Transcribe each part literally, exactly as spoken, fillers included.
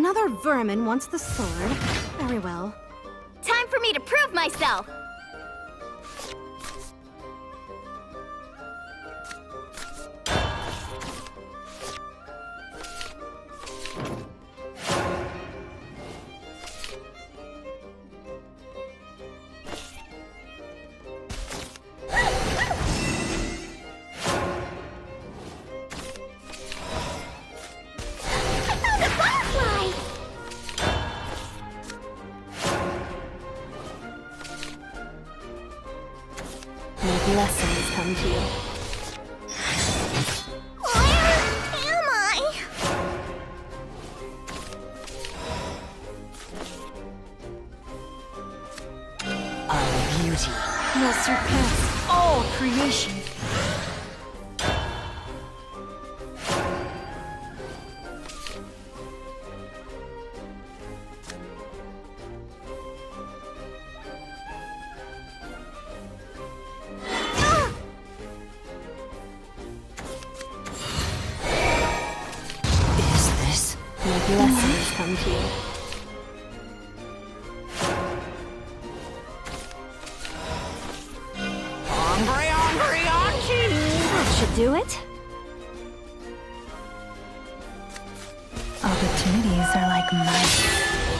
Another vermin wants the sword. Very well. Time for me to prove myself! Blessings come to you. Where am I? Our beauty will surpass all creation. Blessings come to you. Hungry, hungry, hungry! That should do it. Opportunities are like mice.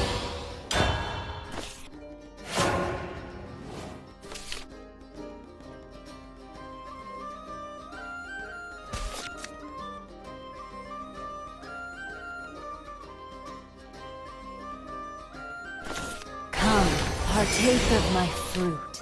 Partake of my fruit.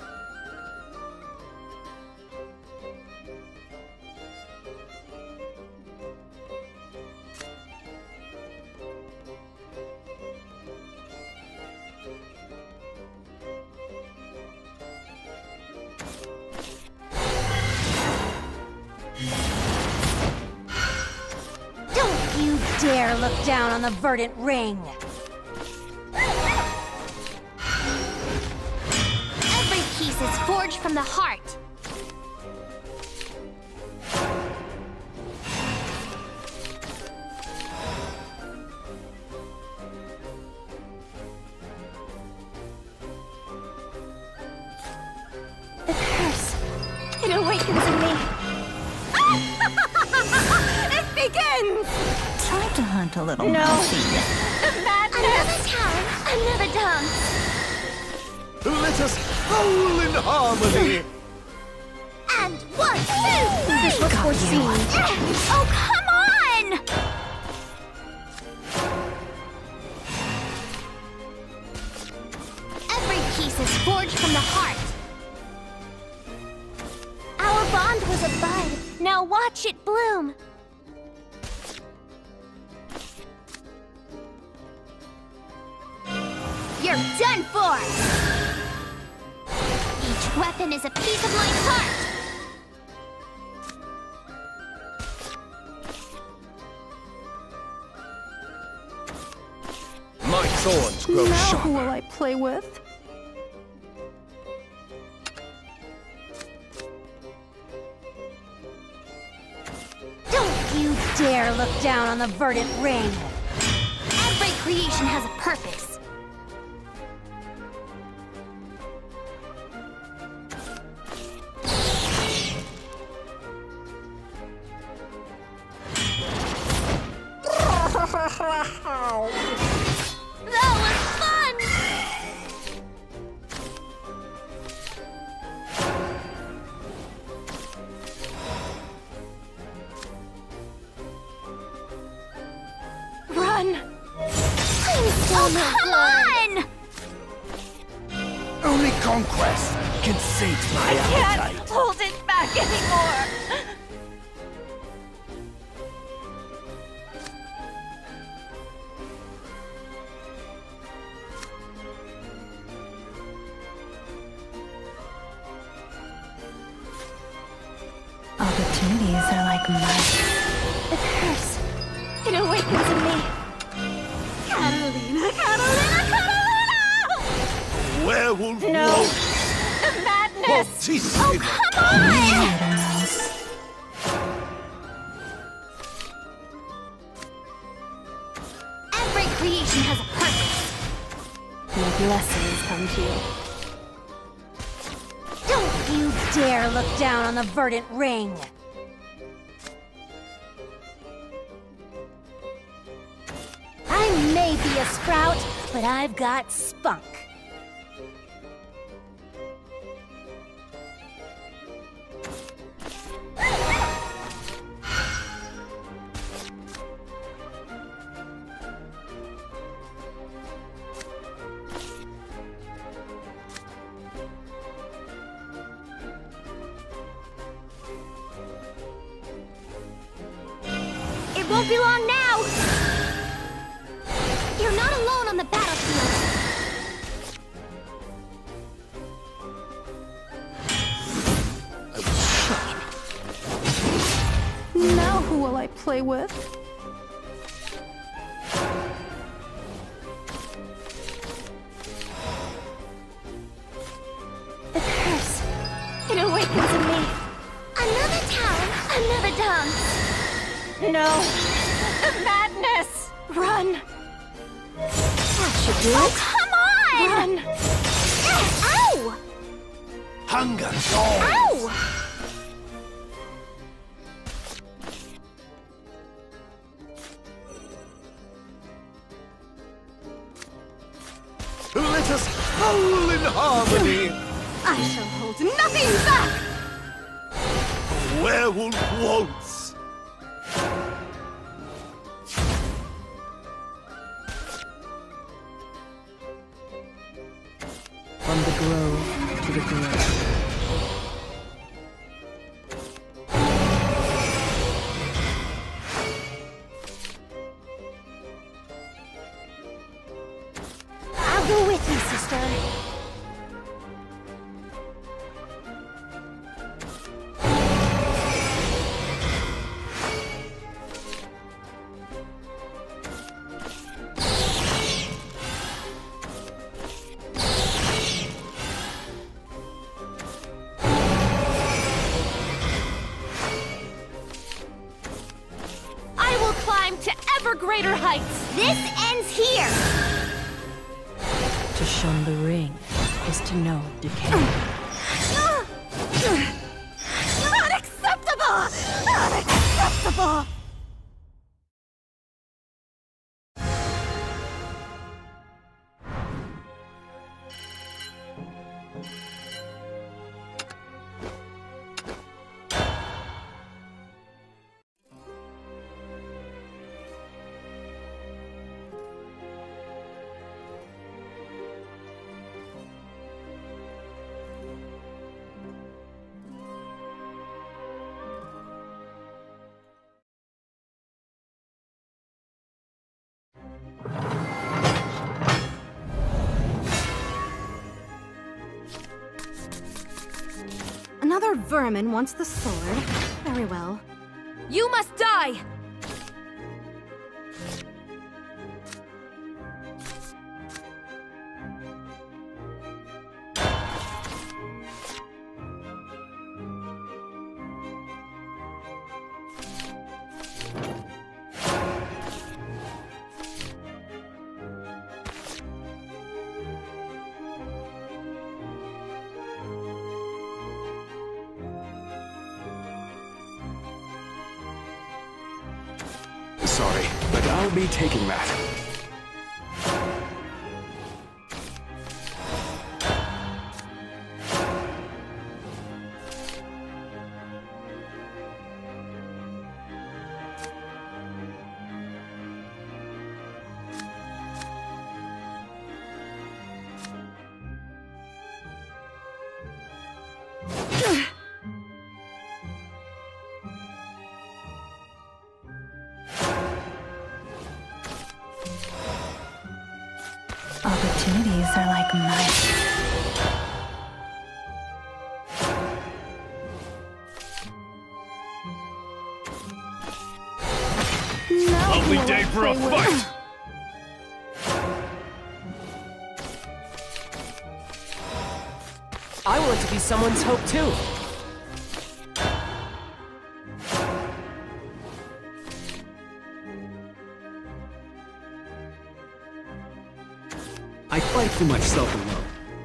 Don't you dare look down on the verdant ring! Is forged from the heart. The curse, it awakens in me. It begins! Try to hunt a little No. mousy. Another time, another dance. Let us howl in harmony! And one, two, three! This was foreseen. Oh, come on! Every piece is forged from the heart. Our bond was a bud. Now watch it bloom. You're done for! Each weapon is a piece of my heart! My thorns grow Now sharper. who will I play with? Don't you dare look down on the verdant ring! Every creation has a purpose. That was fun! Run! I'm so oh, come on! Only conquest can sate my Can't appetite. hold it back anymore! Opportunities are like mice. The curse, it awakens in me. Catalina, Catalina, Catalina! Werewolf No! wolf. Madness! Fortissimo. Come on! Little mouse. Every creation Everything has a purpose. May blessings come to you. Don't you dare look down on the verdant ring! I may be a sprout, but I've got spunk. It won't be long now! You're not alone on the battlefield! Now who will I play with? The curse. It awakens in me. Another town, another dance. No! Madness! Run! That should do Oh, it! come on! Run! Ow! Hunger dawns. Ow! Let us howl in harmony. I shall hold nothing back! A werewolf waltz. From the grove to the grove. I'll go with you, sister. I will climb to ever greater heights! This ends here! To shun the ring is to know decay. Unacceptable! Unacceptable! Another vermin wants the sword. Very well. You must die! Sorry, but I'll be taking that. Opportunities are like mice. Lovely day for a fight. I want to be someone's hope too. I fight for myself alone.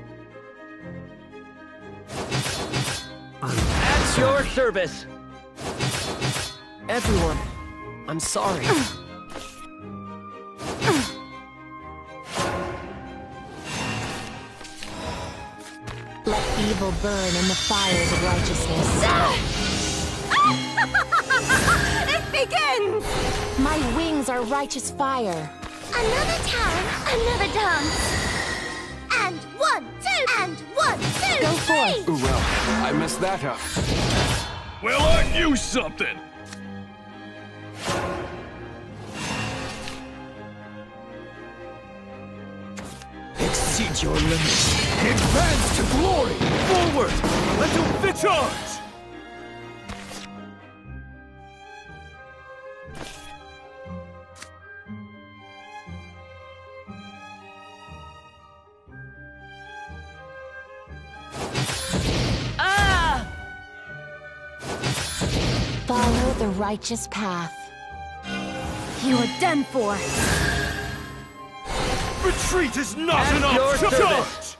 I'm At your service! Everyone, I'm sorry. Let evil burn in the fires of righteousness. It begins! My wings are righteous fire. Another town, another dance. And one, two, and one, two, Go three! forth. Well, I messed that up. Well, aren't you something? Exceed your limits. Advance to glory! Forward! Let them fit charge! Follow the righteous path. You are done for. Retreat is not At enough! your Charge! service.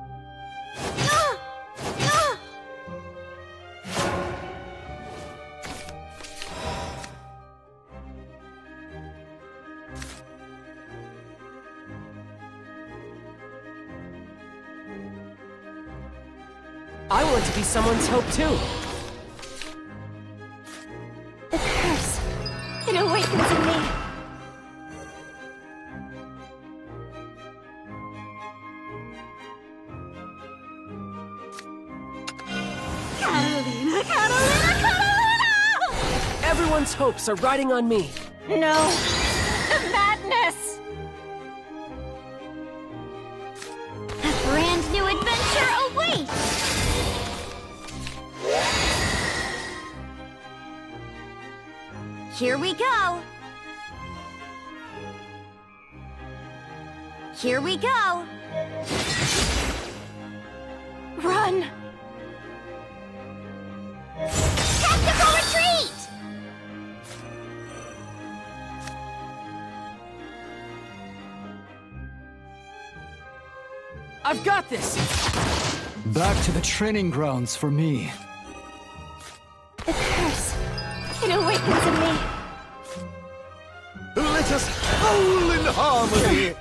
I want to be someone's hope too. The curse. It awakens in me. Catalina, Catalina, Catalina! Everyone's hopes are riding on me. No. The madness. A brand new adventure awaits. Here we go. Here we go. Run. Tactical retreat! I've got this! back to the training grounds for me. The curse. It awakens in me. Let us howl in harmony!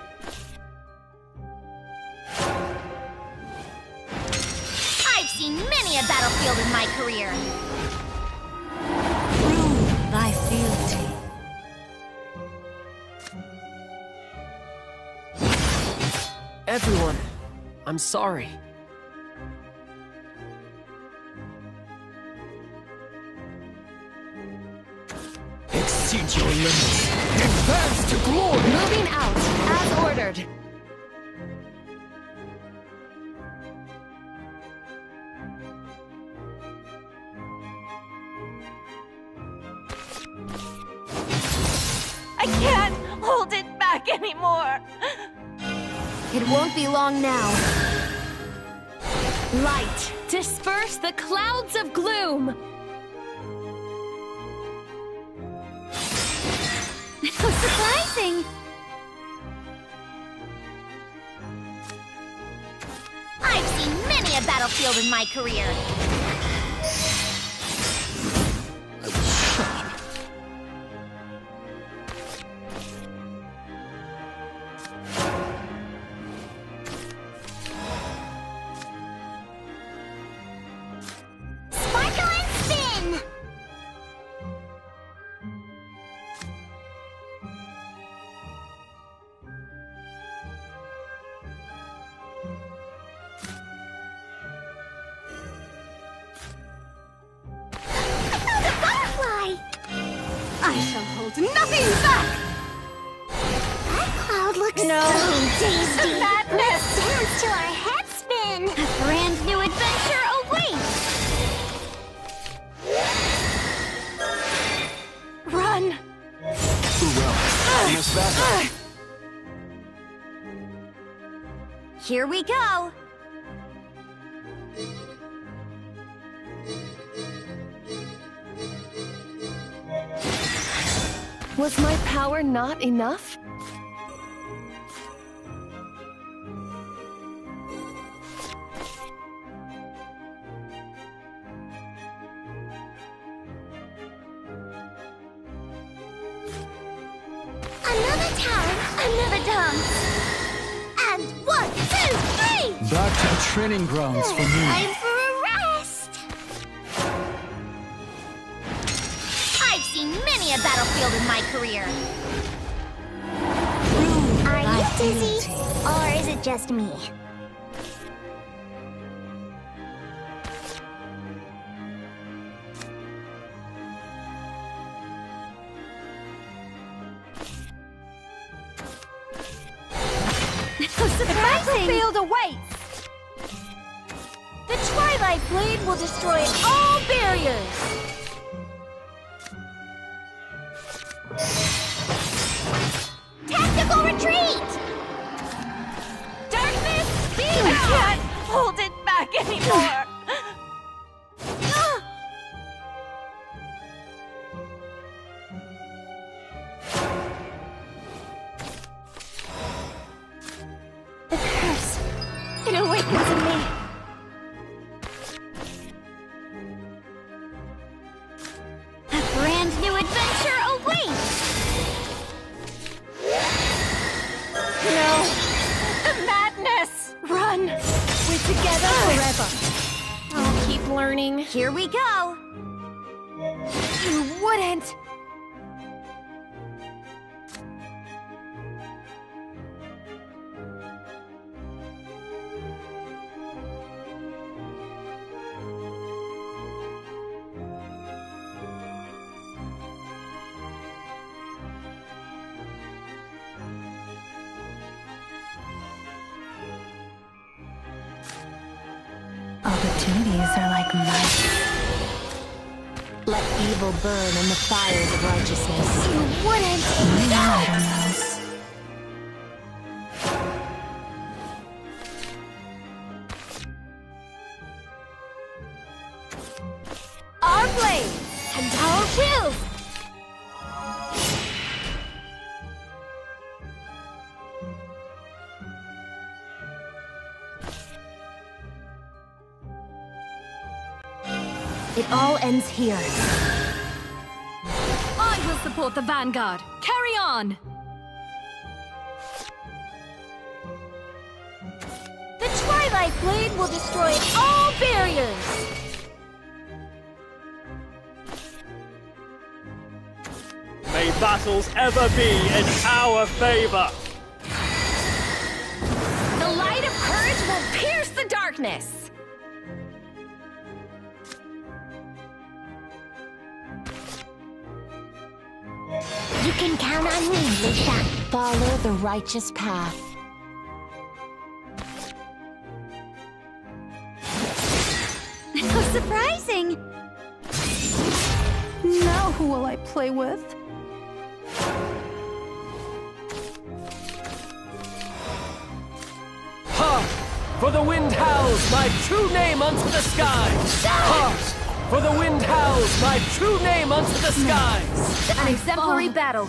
I've seen many a battlefield in my career. Prove thy fealty. Everyone, I'm sorry. Exceed your limits. Advance to glory! Moving out, as ordered. I can't hold it back anymore. It won't be long now. Light, disperse the clouds of gloom. How surprising. I've seen many a battlefield in my career. Sparkle and spin! I shall hold nothing back. That cloud looks No. so tasty. Madness. Dance till our heads spin. A brand new adventure awaits. Run. Well, I messed that up. Here we go. Was my power not enough? town, another dance. And one, two, three! Back to the training grounds for me. Time for a rest! I've seen many a battlefield in my career. Are you dizzy? Or is it just me? Surprising! Field awaits! The Twilight Blade will destroy all barriers! Tactical retreat! Darkness, be I can't hold it back anymore! The curse! It awakens in me! A brand new adventure awaits! No! The madness! Run! We're together forever! I'll keep learning. Here we go! You wouldn't! Opportunities are like mice. Let evil burn in the fires of righteousness. You wouldn't! Little mouse. Our blades and our wills! It all ends here. I will support the Vanguard. Carry on! The Twilight Blade will destroy all barriers! May battles ever be in our favor! The light of courage will pierce the darkness! You can count on me, Lucia. Follow the righteous path. How surprising! Now who will I play with? Ha! For the wind howls my true name unto the skies! Ha! For the wind howls my true name unto the skies! An exemplary battle.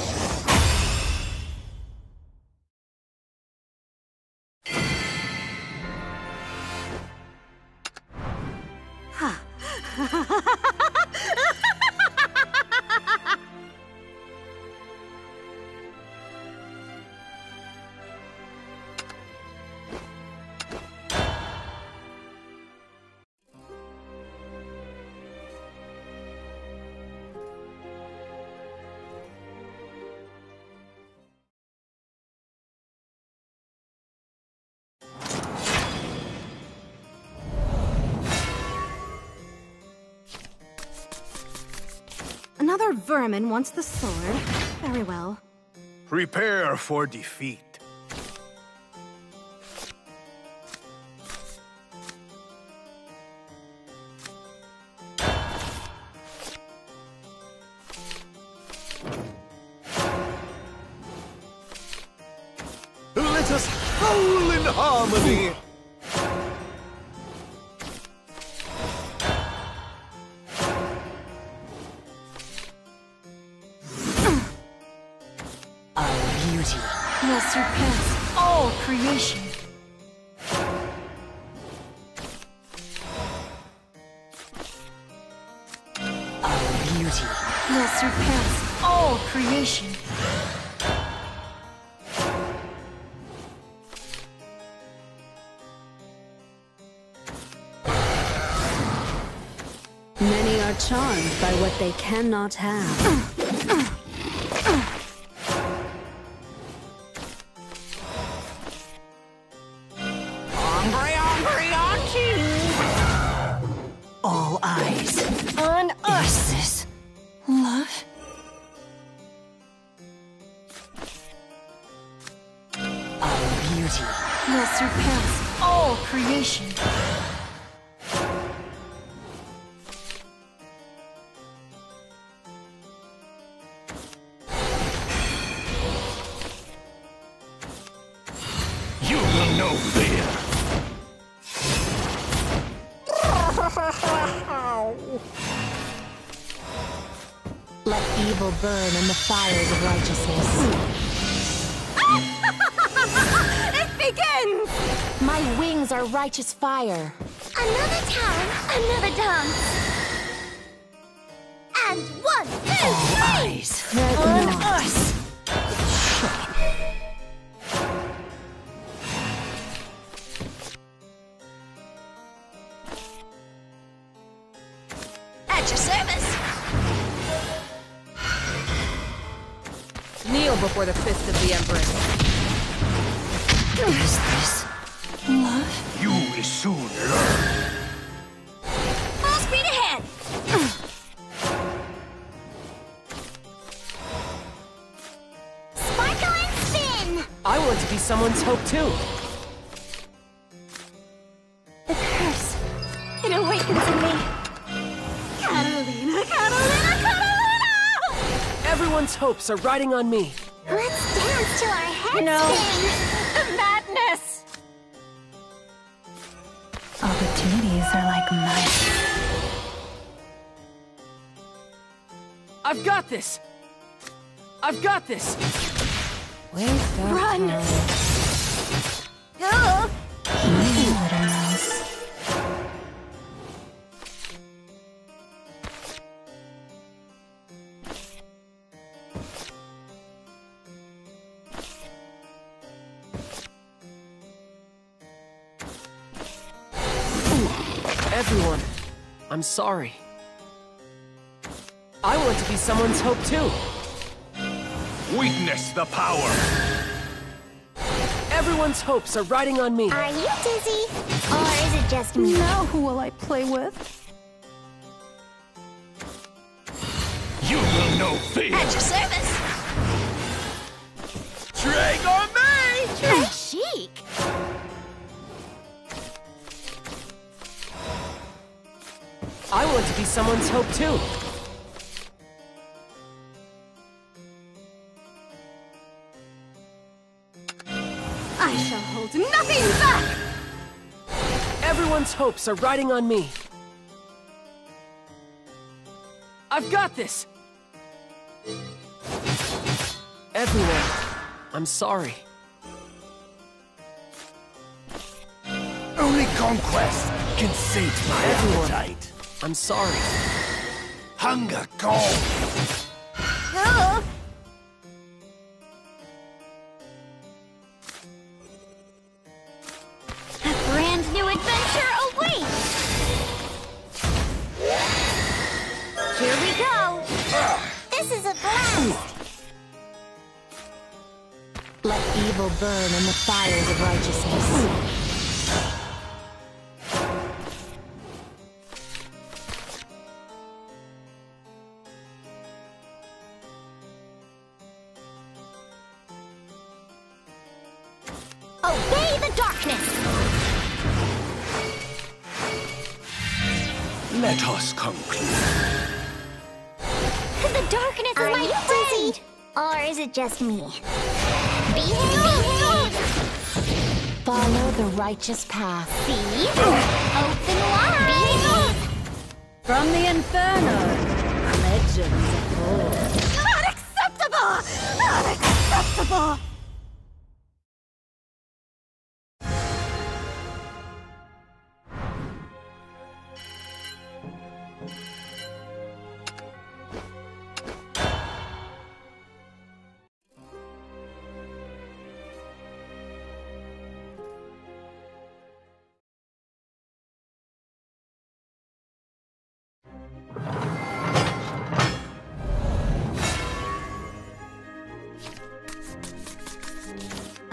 Another vermin wants the sword. Very well. Prepare for defeat. Let us howl in harmony! Will surpass all creation. Our beauty Will surpass all creation. charmed by what they cannot have. All eyes on us. Is this love? Our beauty will surpass all creation. You will know fear. Let evil burn in the fires of righteousness. It begins! My wings are righteous fire. Another town, another dance. And one, two, All three! eyes on us. At your service. Kneel before the fist of the Empress. Is this love? You will soon learn. Full speed ahead. Sparkle and spin. I want to be someone's hope too. The curse. It awakens in me. Catalina, Catalina, Catalina! Everyone's hopes are riding on me. Let's dance till our heads No. spin. Madness. Opportunities are like mice. I've got this! I've got this! Run. Go. Little mouse. Everyone, I'm sorry. I want to be someone's hope too. Witness the power. Everyone's hopes are riding on me. Are you dizzy? Or is it just me? Now who will I play with? You will know fear. At your service. Drag on me! Très chic. I want to be someone's hope too. I shall hold nothing back! Everyone's hopes are riding on me. I've got this! Everyone, I'm sorry. Only conquest can sate my Everyone. appetite. I'm sorry. Hunger gone. Go. A brand new adventure awaits. Here we go. This is a blast. Let evil burn in the fires of righteousness. Obey the darkness! Let us conclude. The darkness is my friend! Or is it just me? Behave! Follow the righteous path. See? Open wide! Behave! From the Inferno, legends of old. Unacceptable! Unacceptable!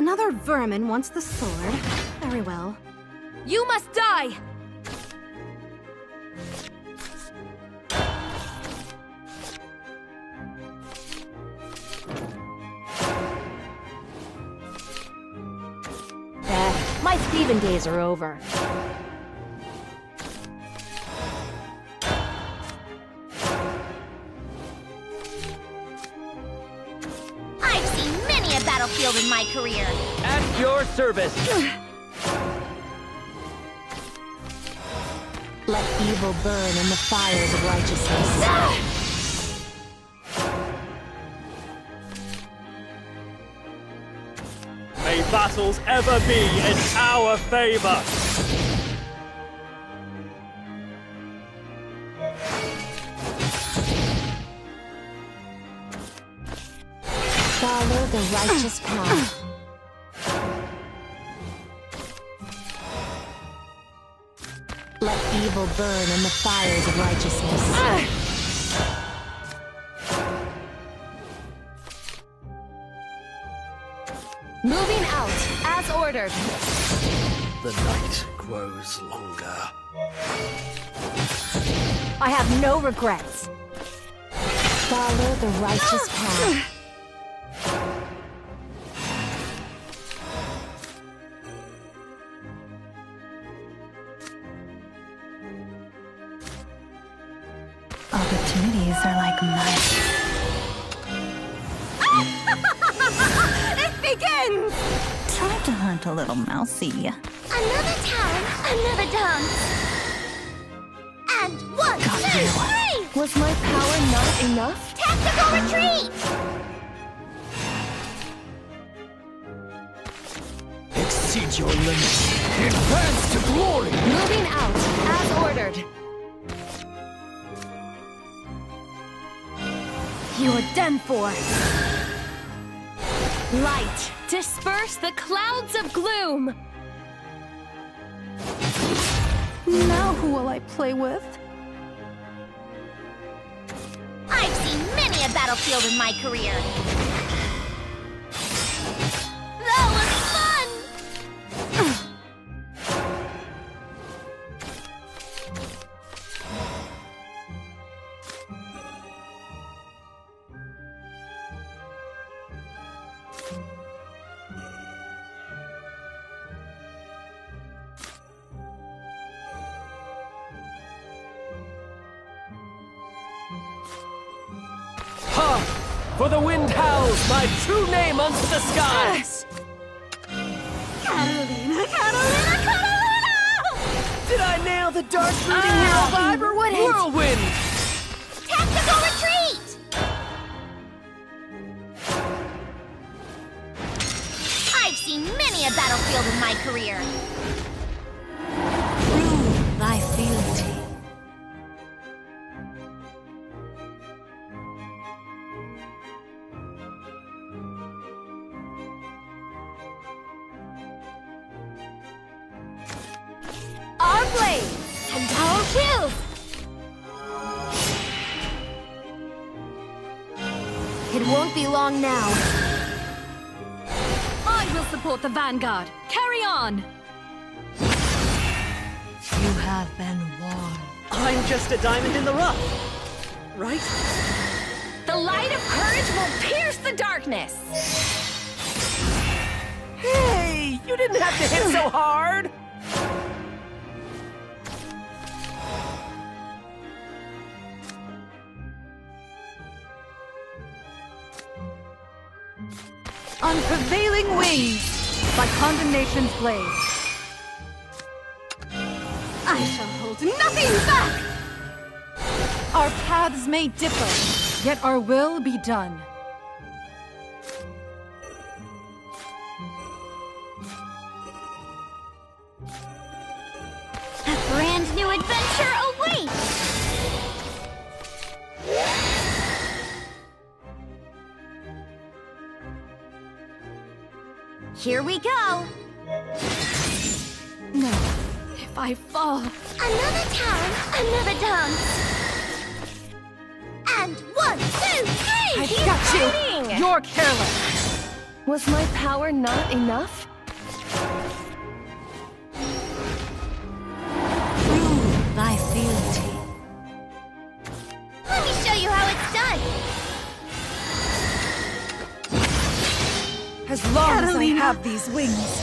Another vermin wants the sword. Very well. You must die! Eh, my thieving days are over. I've seen many a battlefield in my career. At your service. Let evil burn in the fires of righteousness. May battles ever be in our favor. Follow the righteous path. Let evil burn in the fires of righteousness. Moving out, as ordered. The night grows longer. I have no regrets. Follow the righteous path. Opportunities are like mice. It begins! Try to hunt a little mousey. Another town, another dance. And one, Got two, you. three! Was my power not enough? Tactical retreat! Exceed your limits. Advance to glory. Moving out, as ordered. You are done for. Light, disperse the clouds of gloom. Now who will I play with? I've seen many a battlefield in my career. That was fun! For the wind howls my true name unto the skies! Catalina, Catalina, Catalina! Did I nail the dark brooding Ah, hero vibe? you wouldn't. Whirlwind! Tactical retreat! I've seen many a battlefield in my career. Prove thy fealty. Our blades and our kills. It won't be long now. I will support the vanguard. Carry on. You have been warned. I'm just a diamond in the rough, right? The light of courage will pierce the darkness. Hey, you didn't have to hit so hard! On prevailing wings, by condemnation's blade. I shall hold nothing back! Our paths may differ, yet our will be done. A brand new adventure awaits! Here we go! No, if I fall... Another town, another dance! And one, two, three! I've Keep got fighting! you! You're careless! Was my power not enough? Prove thy fealty. Let me show you how it's done. As long as I have these wings.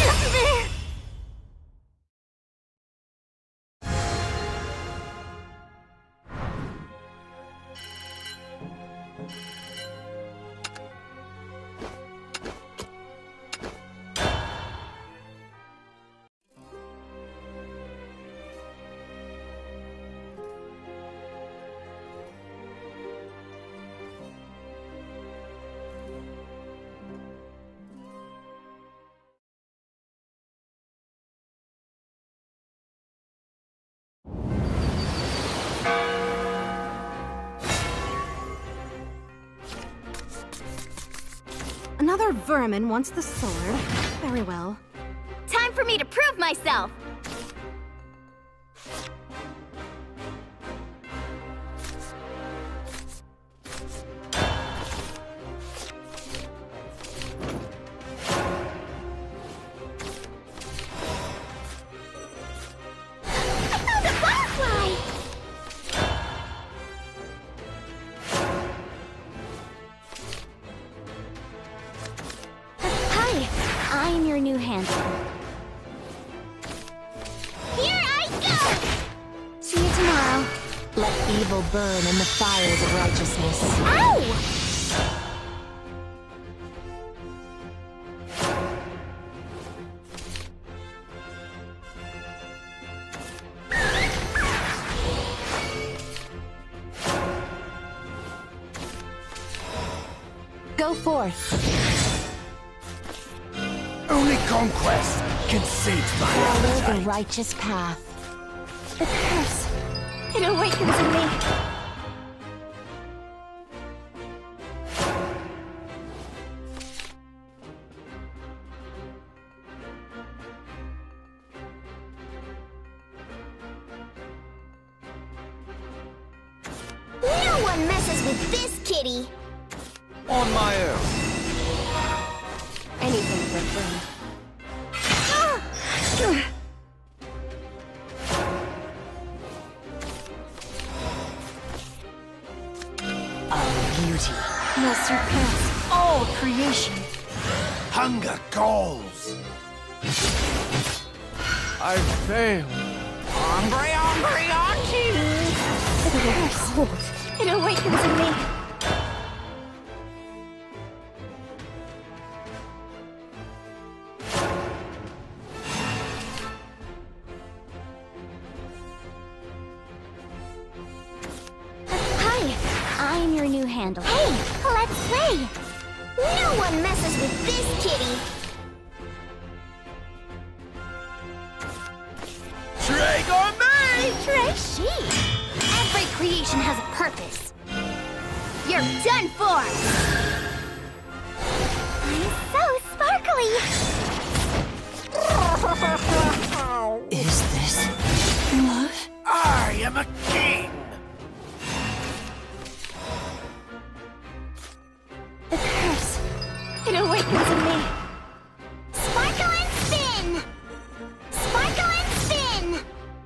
Another vermin wants the sword. Very well. Time for me to prove myself. I'm your new handler. Here I go! See you tomorrow. Let evil burn in the fires of righteousness. Ow! Go forth. Only conquest can sate my Follow appetite. the righteous path. The curse. It awakens in me. No one messes with this kitty. On my own. Anything for a friend. Beauty. Will surpass all creation. Hunger calls. I failed. Hungry, hungry, auntie! The curse. It awakens in me. I'm your new handler. Hey, let's play! No one messes with this kitty! Trey Gourmet! Trey she! Every creation has a purpose. You're done for! I'm so sparkly! Is this love? I am a king! The curse. It awakens in me. Sparkle and spin! Sparkle and spin!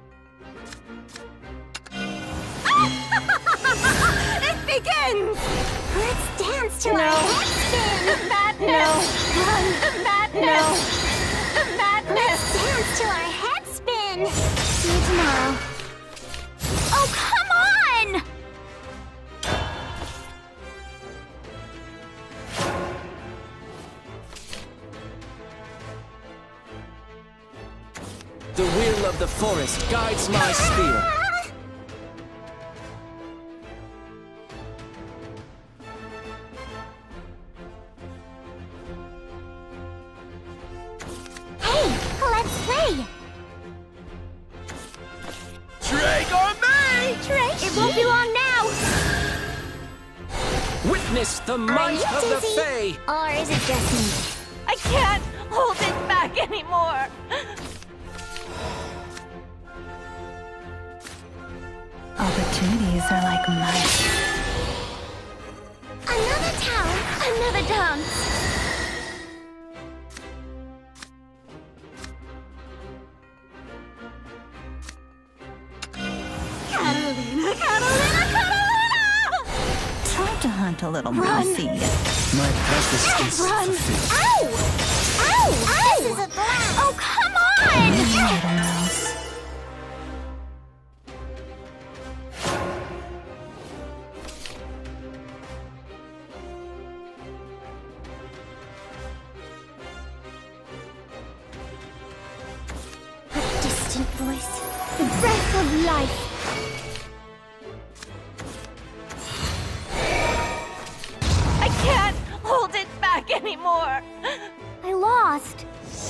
It begins! Let's dance till No. our heads spin! Madness! Run! Madness! Madness! Let's dance till our heads spin! See you tomorrow. Oh, come on! The will of the forest guides my spear. Hey, let's play! Trey Gourmet! Trey, it won't be long now! Witness the Are might you of the dizzy? Fae. Or is it just me? I can't hold it back anymore! Opportunities are like mice. Another town, another dance. little Run. messy. My purpose is Run! fulfilled. Ow! Ow! Ow! This isn't glass! Oh, come on! Little mouse. A distant voice. The breath of life. I can't hold it back anymore. I lost.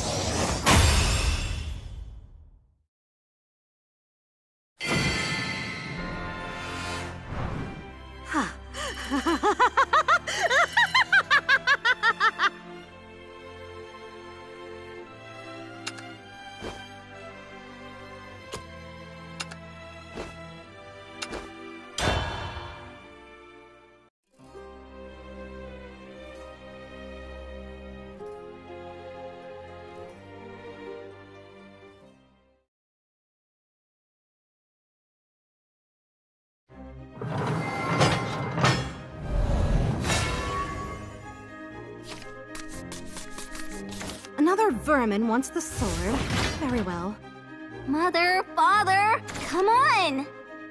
Another vermin wants the sword. Very well. Mother, father, come on!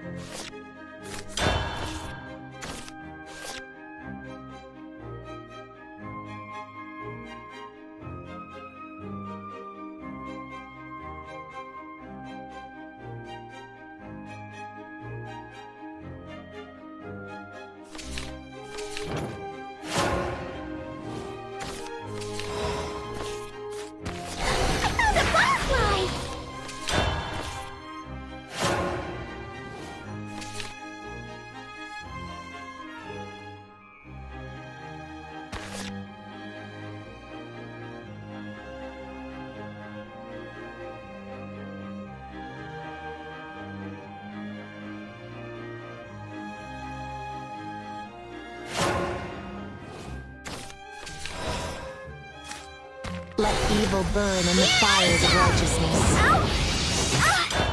Let evil burn in the fires of righteousness. Ow! Ah!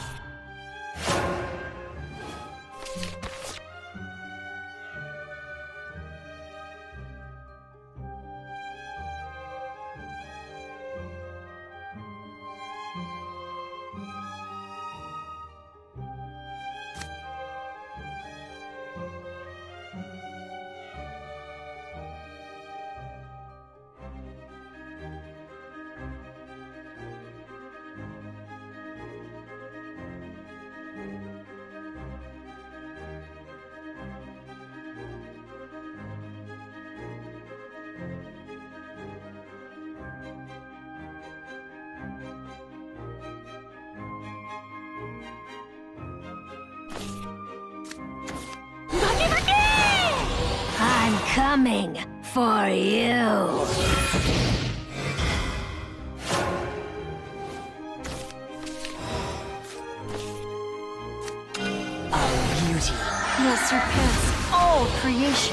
I'm coming for you. Will surpass all creation.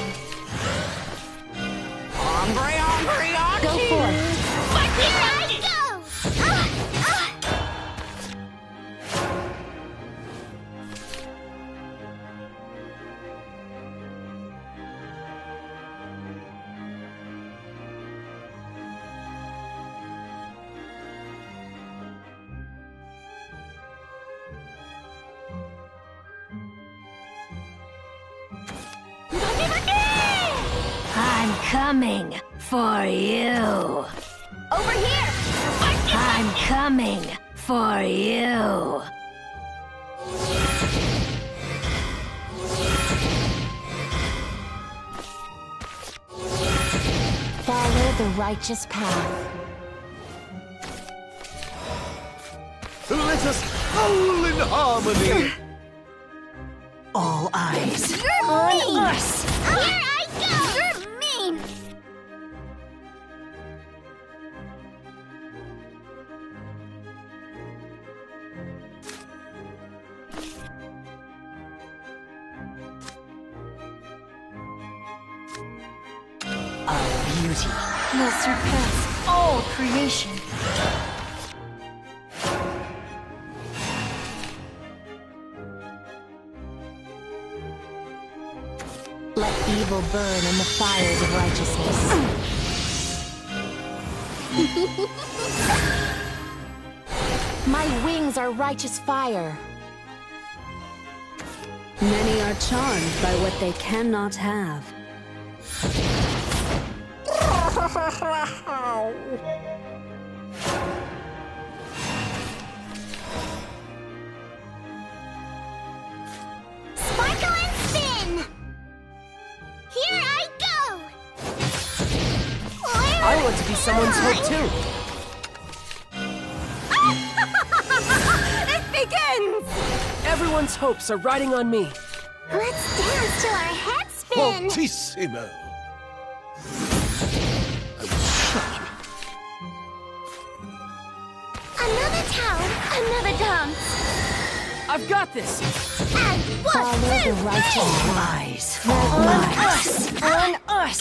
Hungry, hungry, hungry. Go forth. But here I go! Ah! Ah! I'm coming for you. Over here! I'm coming for you. Follow the righteous path. Let us howl in harmony! All eyes. You're On mean! us. Here I go! You're mean! Our beauty. Will surpass all creation. Let evil burn in the fires of righteousness. My wings are righteous fire. Many are charmed by what they cannot have. Sparkle and spin! Here I go! Where I want to be someone's hope too. It begins! Everyone's hopes are riding on me. Let's dance till our heads spin! Fortissimo! I will shock you. Another town, another dance! I've got this! And one, Follow the two, righteous three! lies. On us! On us!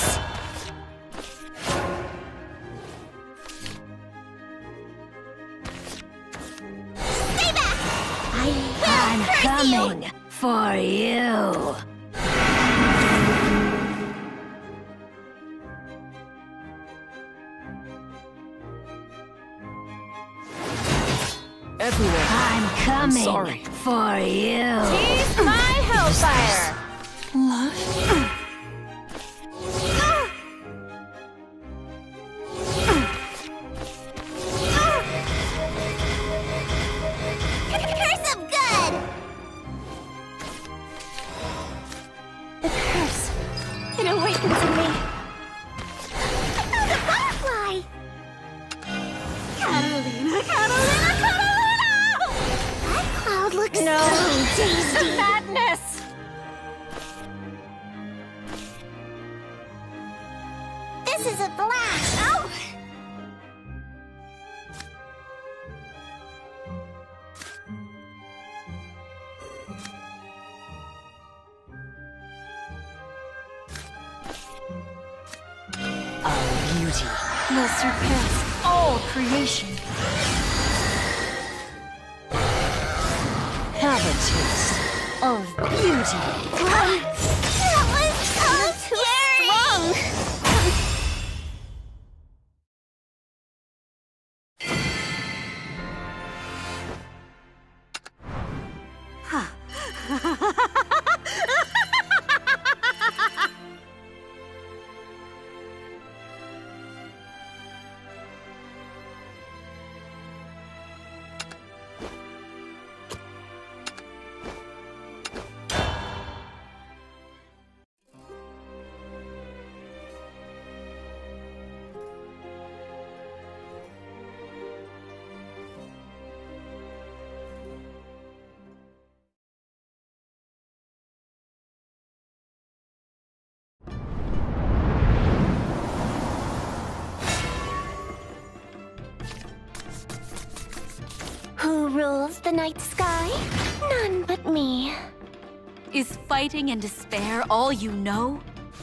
Stay back! I I'm will curse coming you! for you. Everyone, I'm coming sorry. for you. He's my hellfire! Curse of good! The curse. It awakens in me. I found a butterfly! Catalina, Catalina, Catalina! That cloud looks No. so tasty! Madness! This is a blast! Oh! Our beauty Will surpass all creation. have a taste of beauty. That was so scary! Who rules the night sky? None but me. Is fighting and despair all you know?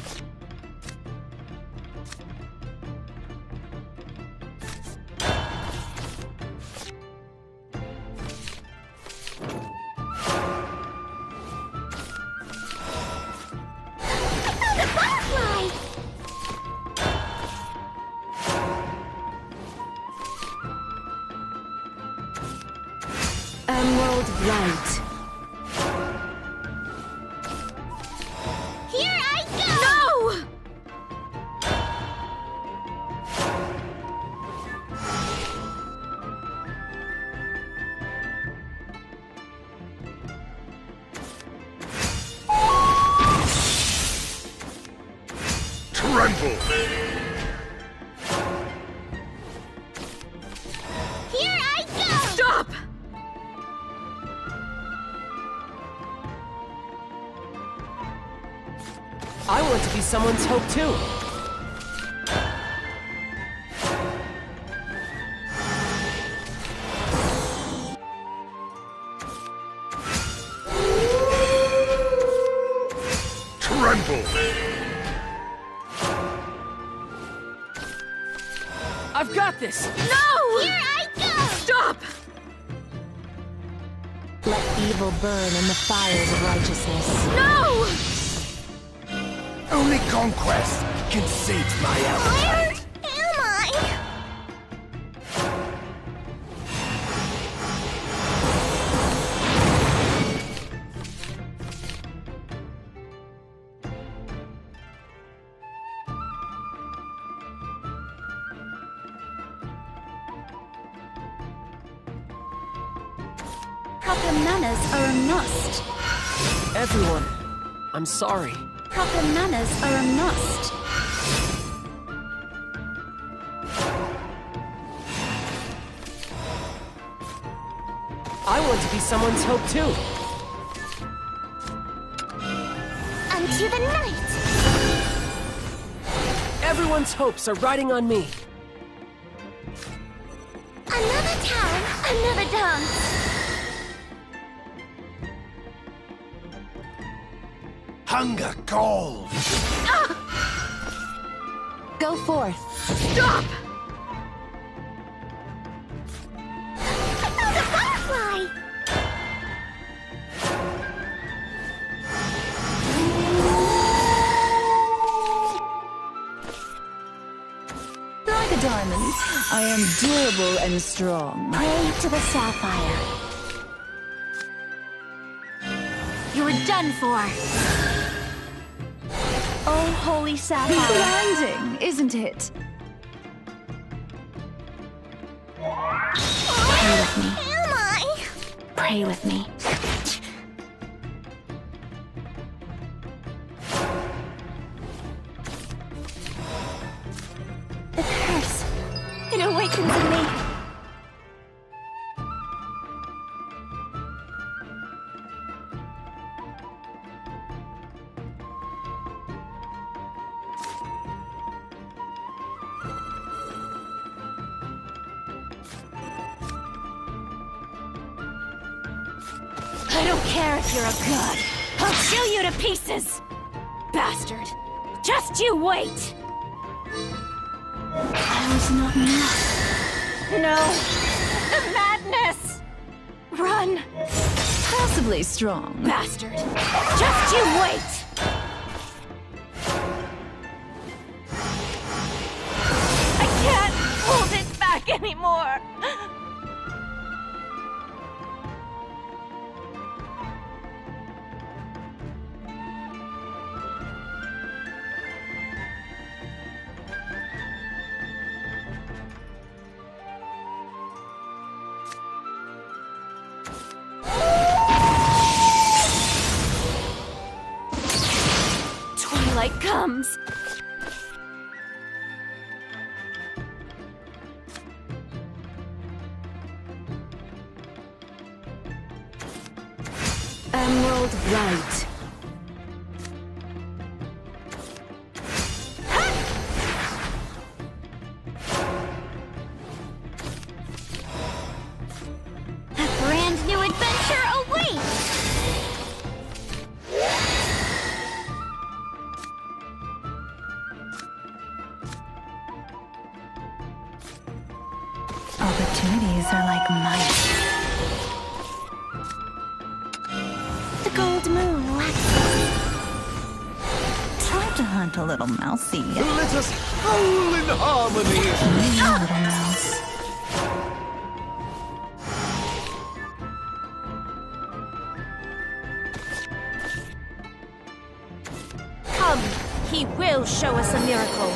The butterfly! Emerald light. Here I go! No! Tremble! Here I go! Stop! I want to be someone's hope too. Tremble! I've got this! No! Here I go! Stop! Let evil burn in the fires of righteousness. No! Only conquest can save my appetite. Where am I? Proper manners are a must. Everyone, I'm sorry. Proper manners are a must. I want to be someone's hope too. Unto the night! Everyone's hopes are riding on me. Another town, another dance. Hunger calls. Go forth. Stop! I found a butterfly! Like a diamond, I am durable and strong. Pray to the sapphire. You're done for. Oh, holy sapphire. Blinding, isn't it? Pray with me. Am I? Pray with me. The curse. It awakens in me. I don't care if you're a god. I'll chew you to pieces! Bastard! Just you wait! I was not enough. No! The madness! Run! Possibly strong. Bastard! Just you wait! I can't hold it back anymore! Twilight comes. Emerald Light. A brand new adventure awaits! Opportunities are like mice. The gold moon waxes. Try to hunt a little mousey. Let us howl in harmony. Little mouse. Come, he will show us a miracle.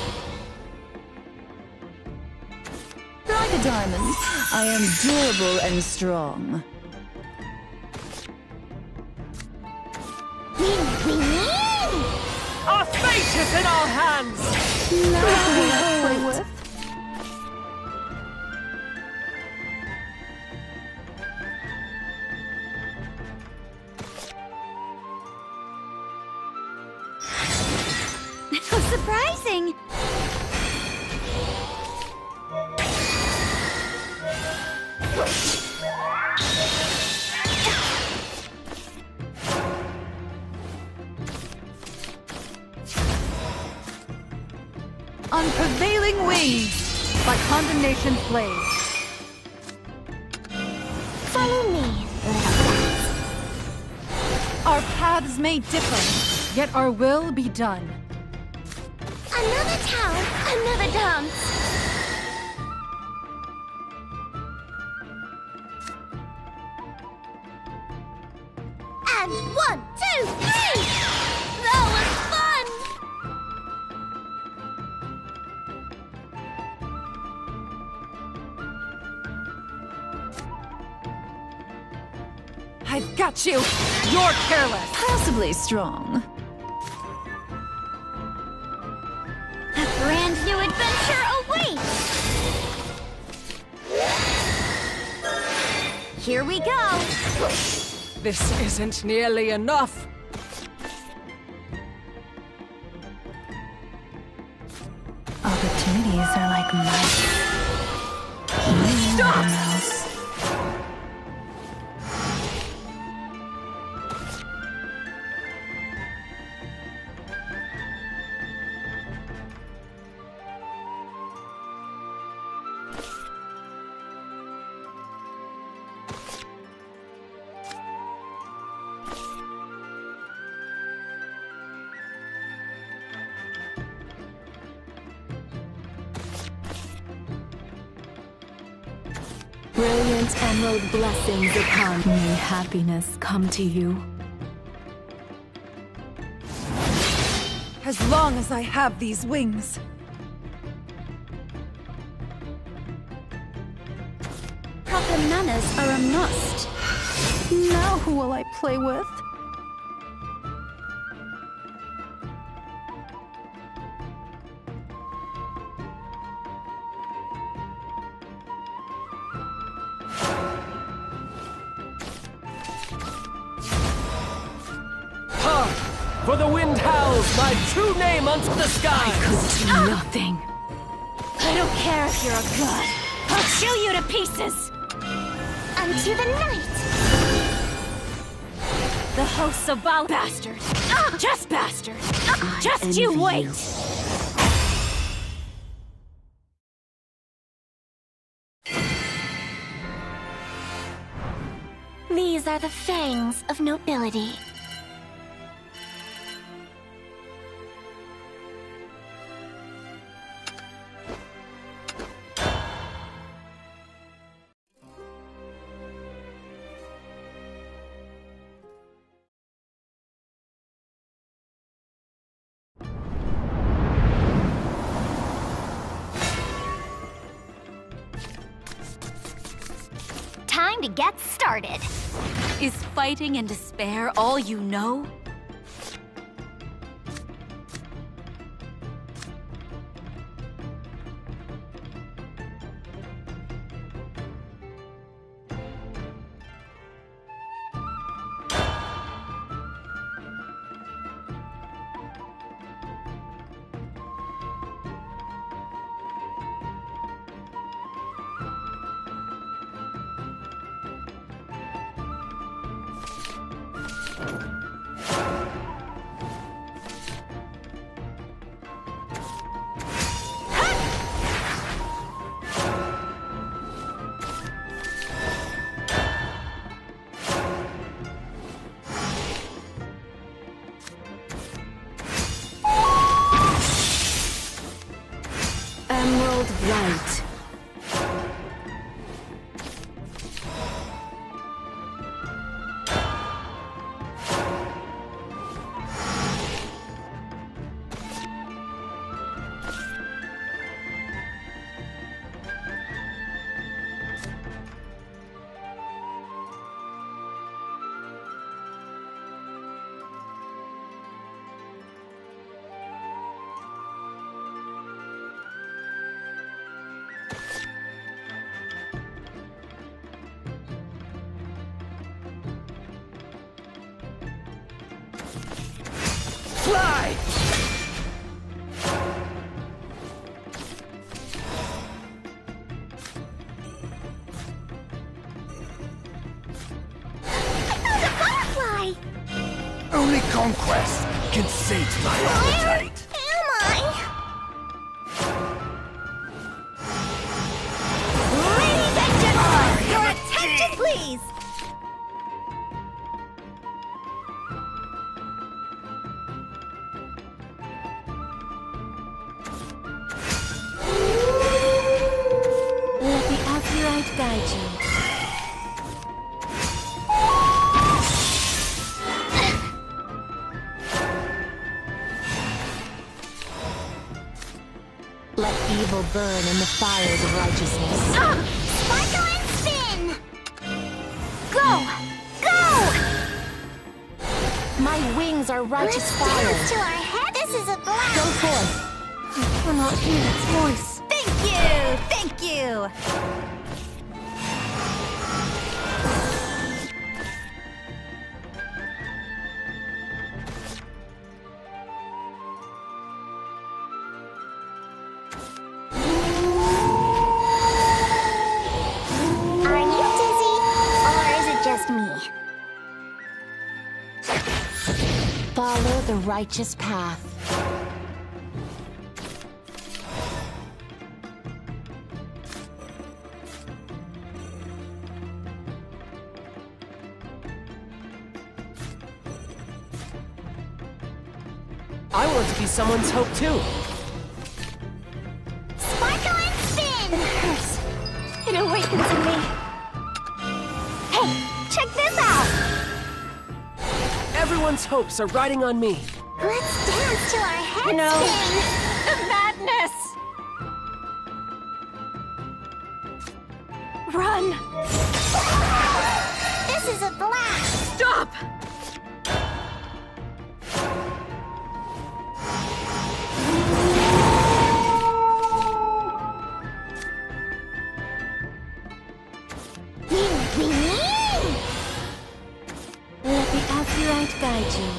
Like a diamond, I am durable and strong. Win, win, win! Our fate is in our hands! Play with. How surprising! On prevailing wings, by condemnation's blaze. Follow me, little bats. Our paths may differ, Yet our will be done. Another town, another dance. And one, two, three! That was fun! I've got you! You're careless! Possibly strong. A brand new adventure awaits! Here we go! This isn't nearly enough! Opportunities are like mice. Stop! Mouse. Brilliant emerald blessings upon me. May happiness come to you. As long as I have these wings. Proper manners are a must. Now who will I play with? For the wind howls my true name unto the skies! I could do nothing. I don't care if you're a god. I'll chew you to pieces! Unto the night! The hosts of Baal bastard! Just bastard! Just you wait! These are the fangs of nobility. Time to get started. Is fighting and despair all you know? Emerald light. Fly! Butterfly! Only conquest can sate my appetite. Am I? Ladies and gentlemen, your attention please! guide you. Let evil burn in the fires of righteousness. Ah! Sparkle and spin! Go! Go! My wings are righteous Let's fire. dance till our head. This is a blast! Go forth. I cannot hear its voice. Thank you! Thank you! Are you dizzy? Or is it just me? Follow the righteous path. I want to be someone's hope too. Sparkle and spin! It hurts. It awakens in me. Hey, check this out! Everyone's hopes are riding on me. Let's dance till our heads No. spin! The madness! Run! This is a blast! Stop! Let the Aphrodite guide you.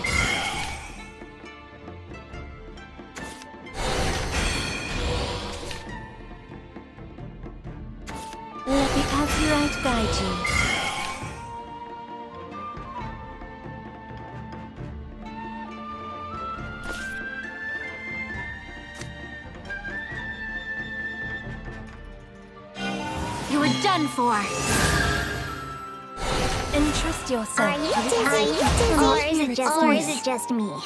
Let the Aphrodite guide you. You're done for! Entrust yourself. Are you dizzy? Are you dizzy? Or is it just, or is it just me?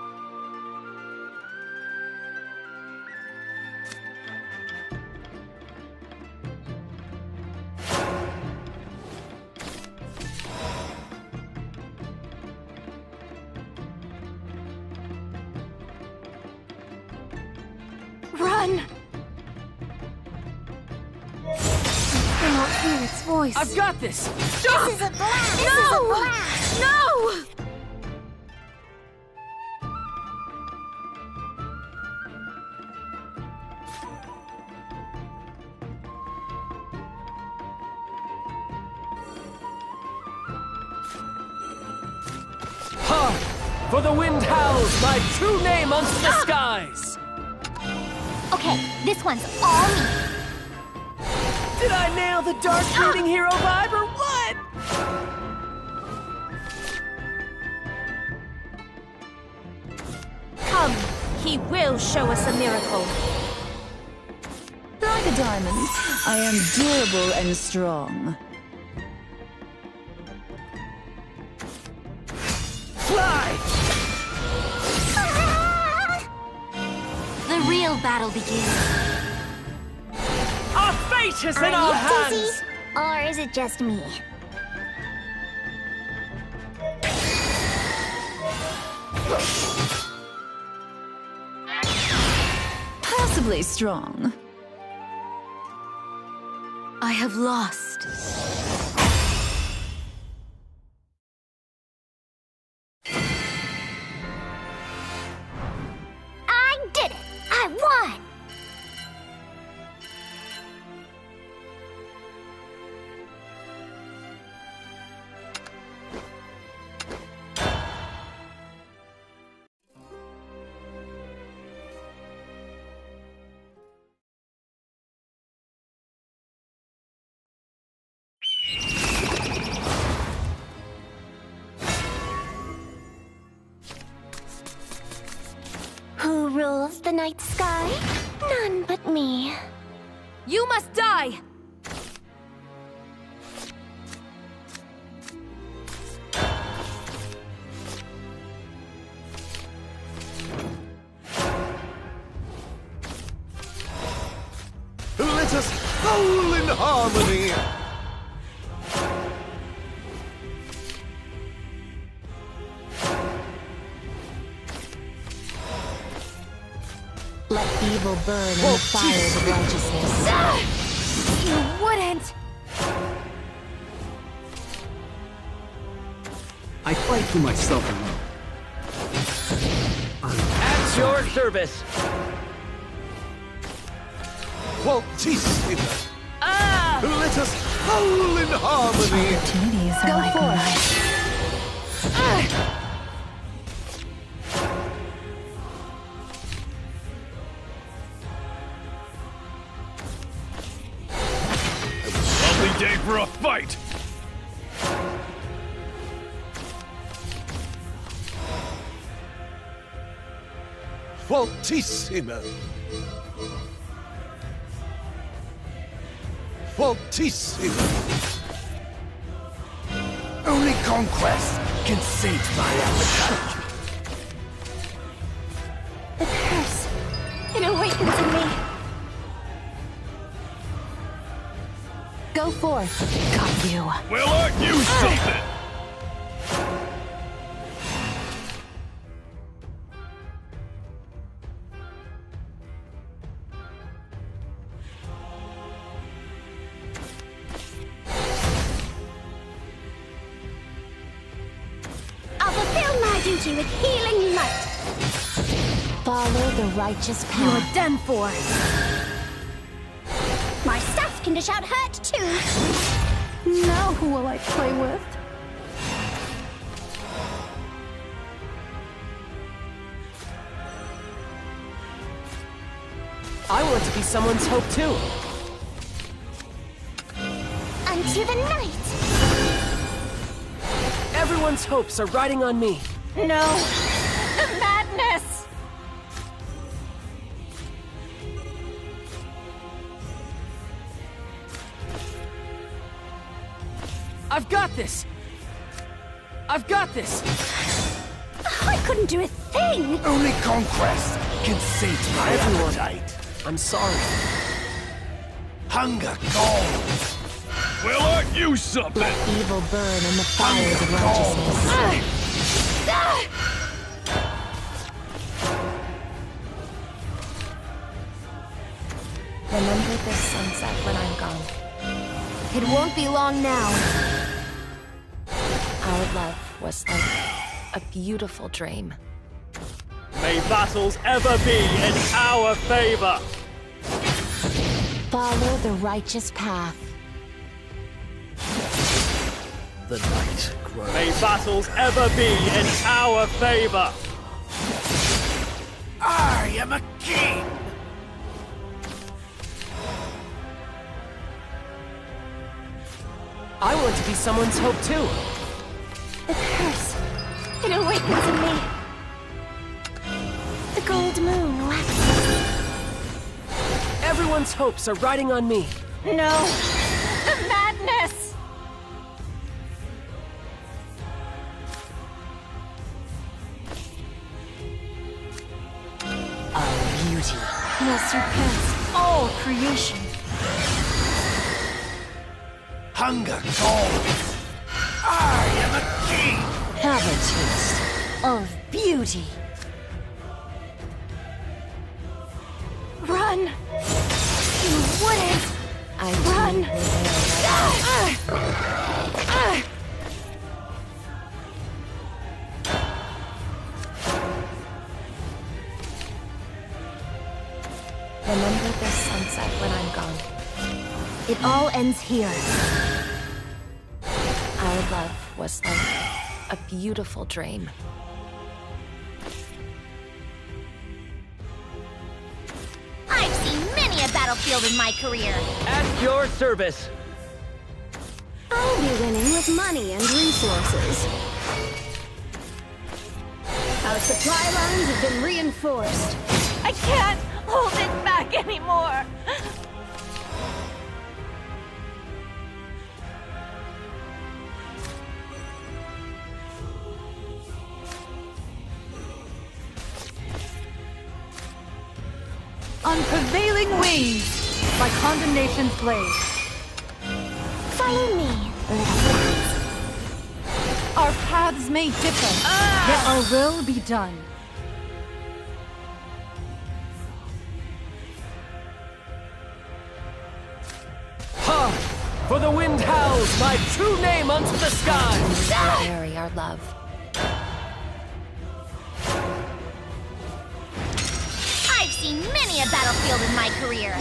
Run! I cannot hear its voice. I've got this! Stop! This is a blast! This No! is a blast! No! Ha! For the wind howls my true name unto the skies! Okay, this one's all me. Did I nail the dark brooding hero vibe or what? Come, he will show us a miracle. Like a diamond, I am durable and strong. Fly! The real battle begins. Our fate is in Are our you hands! dizzy? Or is it just me? Possibly strong. I have lost. I did it! I won! Who rules the night sky? None but me. You must die! Let us howl in harmony! evil burn in the fires of righteousness. You wouldn't! I fight for myself alone. At your service. Fortissima! Ah! Let us howl in harmony! Opportunities are Go like forth. knives. Lovely day for a fight! Fortissima! Fortissima! Only conquest can sate my appetite. The curse. It awakens in me. Go forth. Got you. Well, aren't you something? I'll fulfill my duty with healing light. Follow the righteous You are path. done for. My staff can dish out hurt too. Now who will I play with? I want to be someone's hope too. Unto the night. Everyone's hopes are riding on me. No. The madness. I've got this. I've got this. I couldn't do a thing. Only conquest can sate my Everyone. appetite. I'm sorry. Hunger calls. Well, aren't you something? Let evil burn in the fires of Hunger calls. righteousness. Remember this sunset when I'm gone. It won't be long now. Our love was like a beautiful dream. May battles ever be in our favor. Follow the righteous path. The night grows. May battles ever be in our favor. I am a king! I want to be someone's hope too. The curse. It awakens in me. The gold moon waxes. Everyone's hopes are riding on me. No. The madness. Our beauty. Will surpass all creation. Hunger calls. I am a king! Have a taste of beauty. Run. You wouldn't. I Run. too will Ah! remember this sunset when I'm gone. It all ends here. Our love was like a beautiful dream. I've seen many a battlefield in my career. At your service. I'll be winning with money and resources. Our supply lines have been reinforced. I can't hold it back anymore. On prevailing wings, by condemnation's blade. Follow me, little ones. Our paths may differ, yet our will be done. For the wind howls my true name unto the sky! Bury our love. I've seen many a battlefield in my career.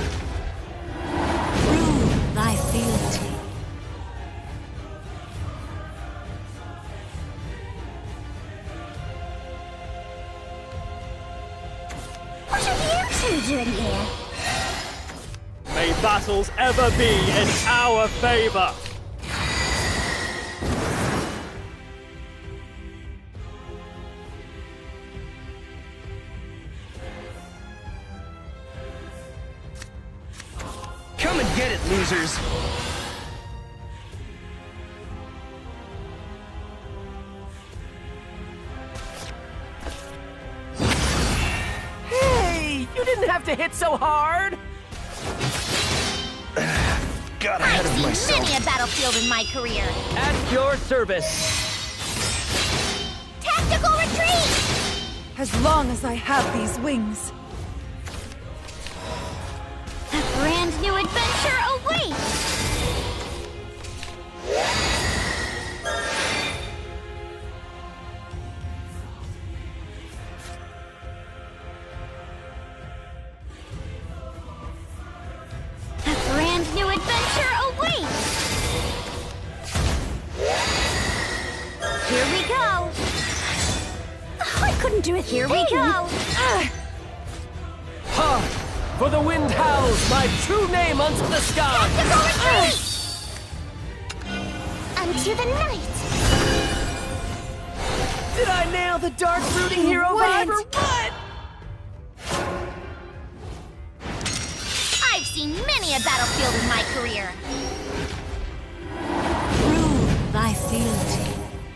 Prove thy fealty. What are you two doing here? May battles ever be in our favor. Come and get it, losers! Hey! You didn't have to hit so hard! Got ahead of myself. Many a battlefield in my career. At your service! Tactical retreat! As long as I have these wings. A brand new adventure awaits! A brand new adventure awaits! Here we go! I couldn't do it. Here we go! Ha! For the wind howls my true name unto the sky! Tactical retreat! Unto the night! Did I nail the dark brooding hero vibe or what? I've seen many a battlefield in my career. Prove thy fealty.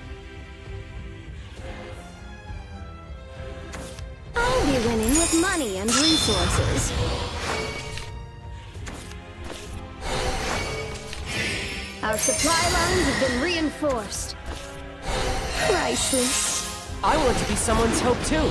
I'll be winning with money and resources. Our supply lines have been reinforced. Priceless. I want to be someone's hope too.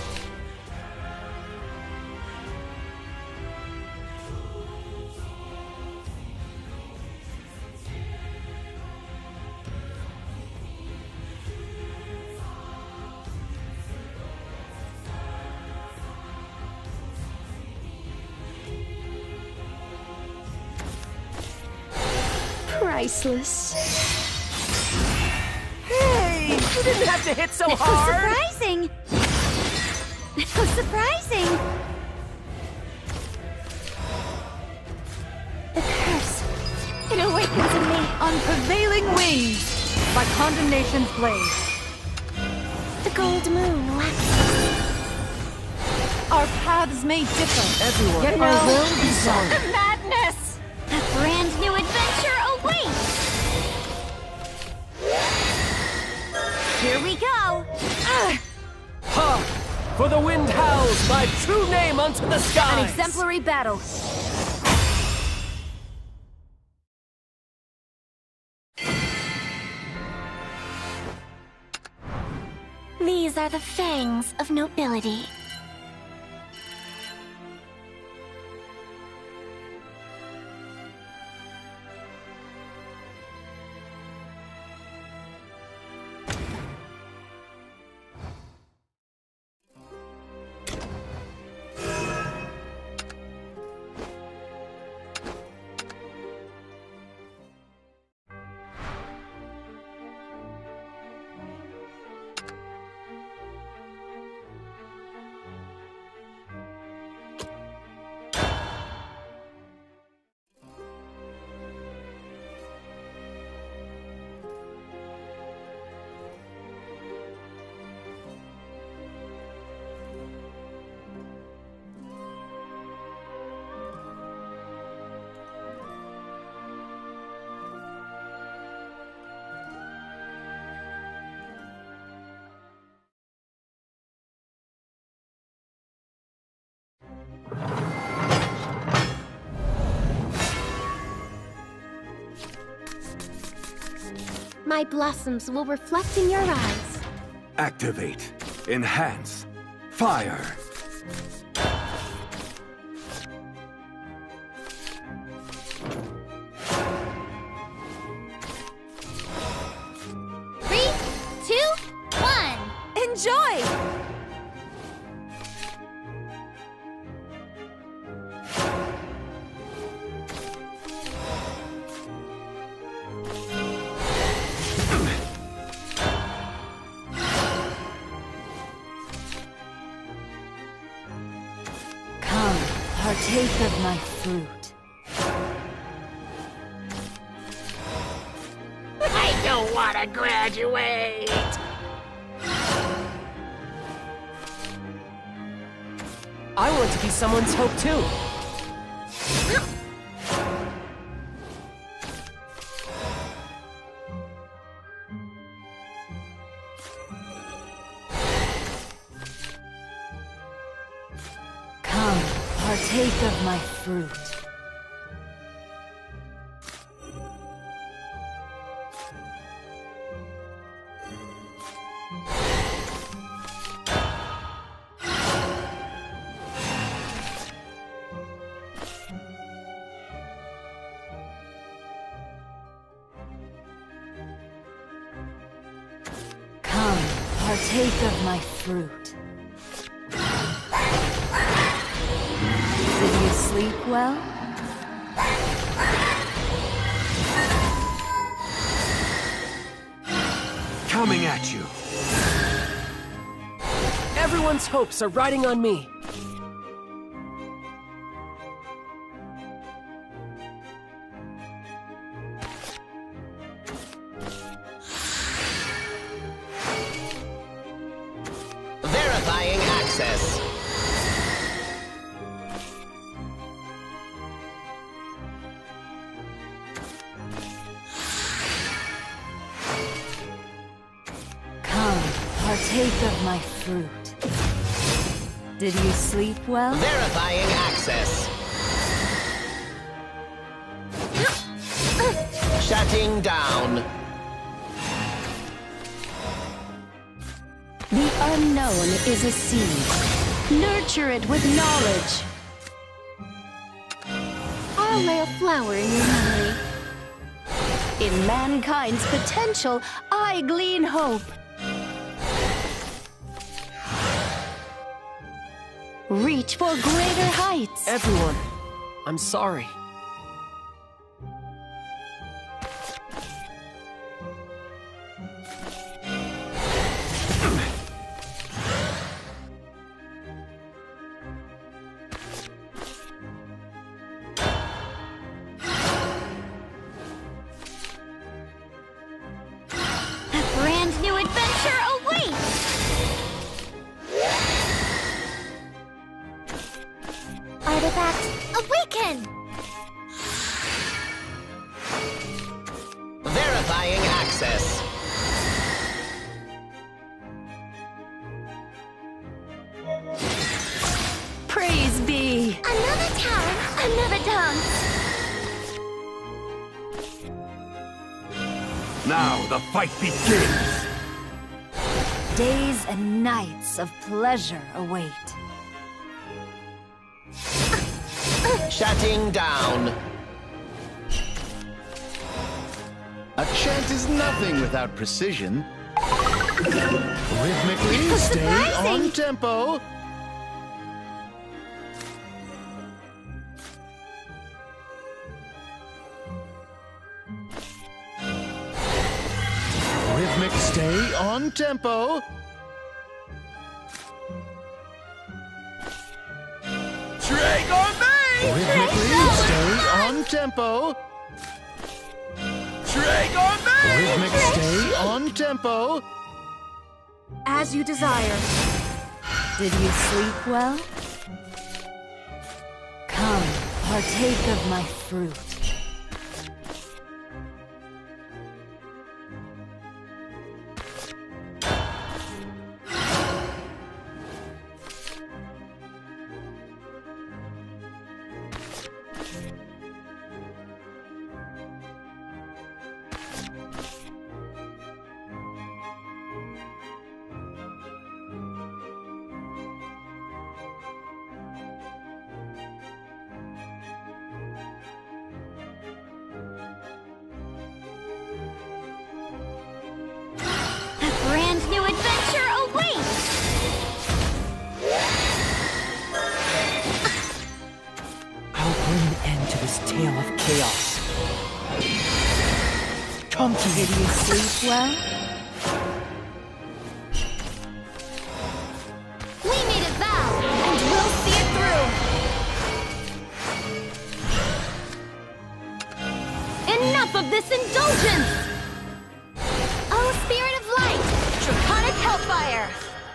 Priceless. Hey! You didn't have to hit so That was hard! surprising! That was surprising! The curse. It awakens in me. On prevailing wings, by condemnation's blade. The gold moon waxes. Our paths may differ, Everyone, yet our will be one. The madness! A brand new adventure awaits! Here we go! ha! For the wind howls my true name unto the skies! An exemplary battle. These are the fangs of nobility. My blossoms will reflect in your eyes. Activate. Enhance. Fire. Partake of my fruit. I don't want to graduate! I want to be someone's hope too. Come, partake of my fruit. Partake of my fruit. Did you sleep well? Coming at you. Everyone's hopes are riding on me. Verifying access. Come, partake of my fruit. Did you sleep well? Verifying access. Shutting down. The unknown is a seed. Nurture it with knowledge. I'll lay a flower in your memory. In mankind's potential, I glean hope. Reach for greater heights. Everyone, I'm sorry. Artifact, awaken! Verifying access. Praise be! Another town, another dance! Now the fight begins! Days and nights of pleasure await. Shutting down. A chant is nothing without precision. Rhythmically, stay on tempo. Rhythmic, stay on tempo. Drag on me! Rhythmically, stay on tempo. Drag on me! Rhythmic, stay on tempo. As you desire. Did you sleep well? Come, partake of my fruit. Tale of chaos. Come to me. Did you sleep well? We made a vow, and we'll see it through. Enough of this indulgence! Oh, spirit of light! Draconic Hellfire!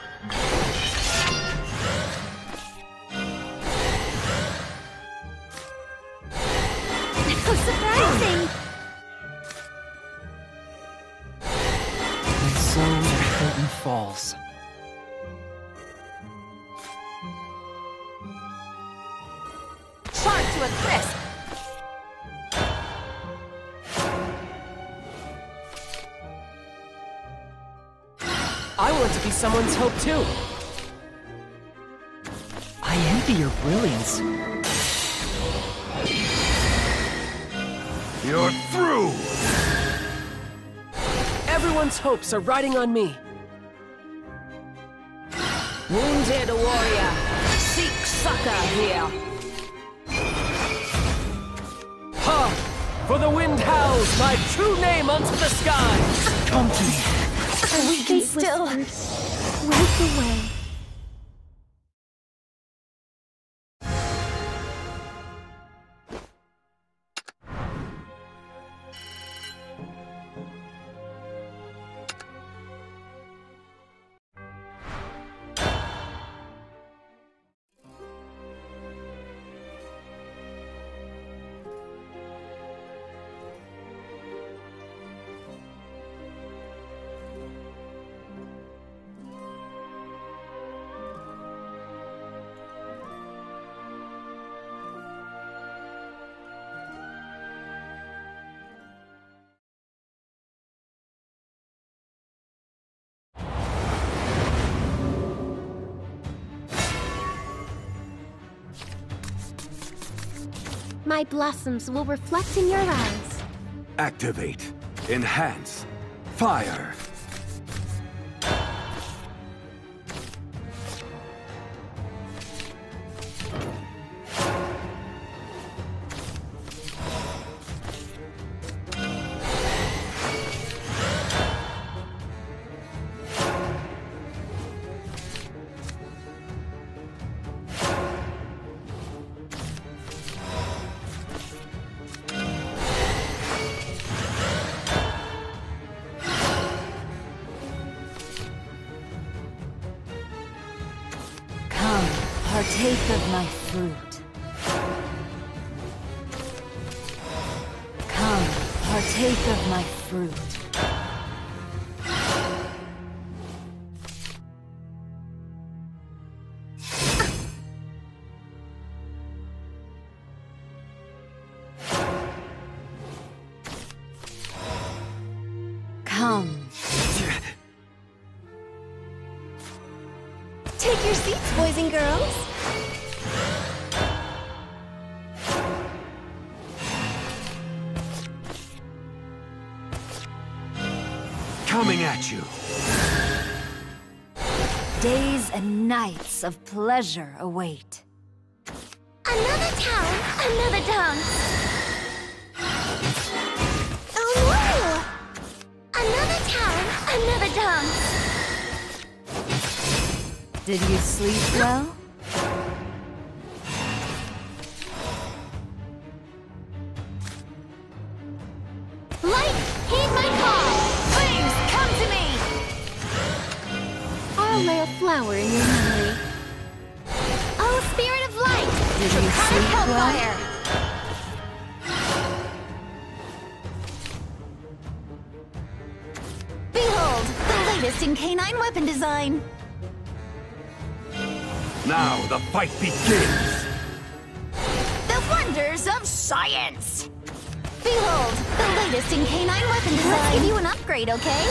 How surprising! And so the curtain falls. Charred to a crisp! I want to be someone's hope too. I envy your brilliance. You're through! Everyone's hopes are riding on me. Wounded warrior, seek succor here. Ha! For the wind howls my true name unto the sky! Come to me. We can still wake away. My blossoms will reflect in your eyes. Activate. Enhance. Fire. Partake of my fruit. Come, partake of my fruit. Come. Take your seats, boys and girls. Coming at you. Days and nights of pleasure await. Another town, another dance. Oh no! Another town, another dance. Did you sleep well? Light, heed my call! Flames, come to me! I'll lay a flower in your memory. Oh, spirit of light! Did you sleep well? Behold, the latest in canine weapon design. Now the fight begins! The wonders of science! Behold, the latest in canine weapon design. Let's give you an upgrade, okay?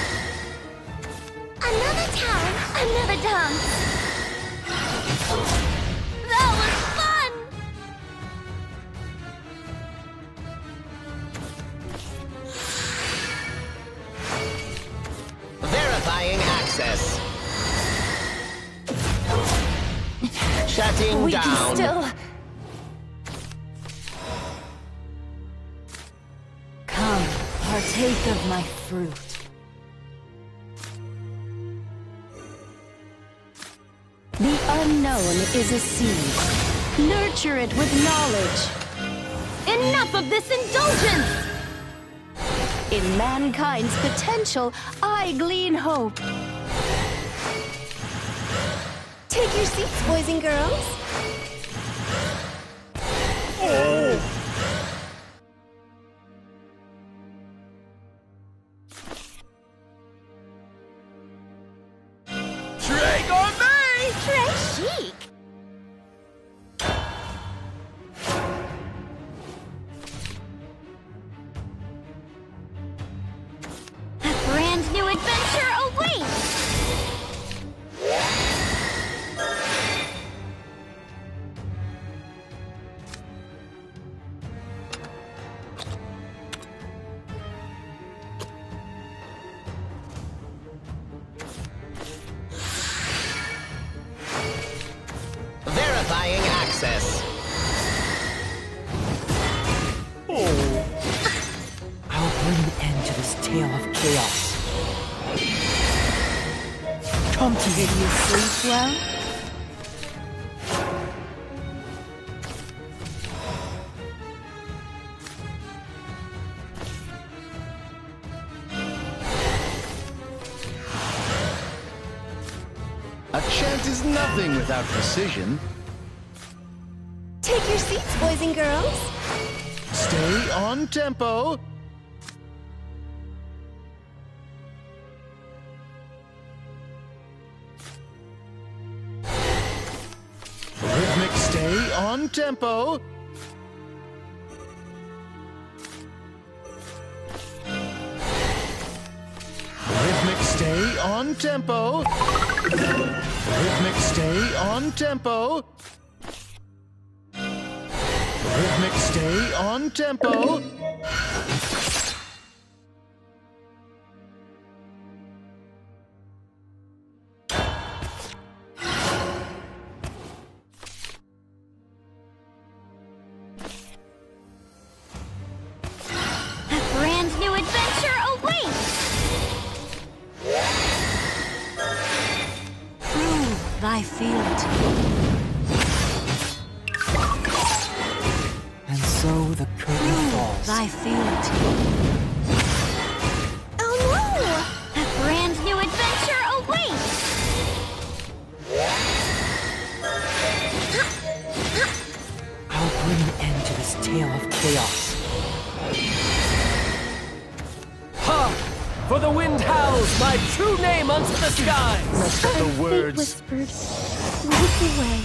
Another town, another dance. That was fun! Verifying access. Shutting we down. Can still... Come, partake of my fruit. The unknown is a seed. Nurture it with knowledge. Enough of this indulgence! In mankind's potential, I glean hope. Take your seats, boys and girls. Oh. Très gourmet! Très chic. A brand new adventure awaits! Verifying access. Oh. I'll bring an end to this tale of chaos. Come to me. Did you sleep well? A chant is nothing without precision. Take your seats, boys and girls. Stay on tempo. Rhythmic stay on tempo. Rhythmic stay on tempo. Rhythmic stay on tempo. Rhythmic stay on tempo. A brand new adventure awaits! Prove thy field. And so the curtain falls. Thy field. Oh no! A brand new adventure awaits! I'll bring an end to this tale of chaos. Ha! For the wind howls my true name unto the skies! Let the words Whispered, slip away.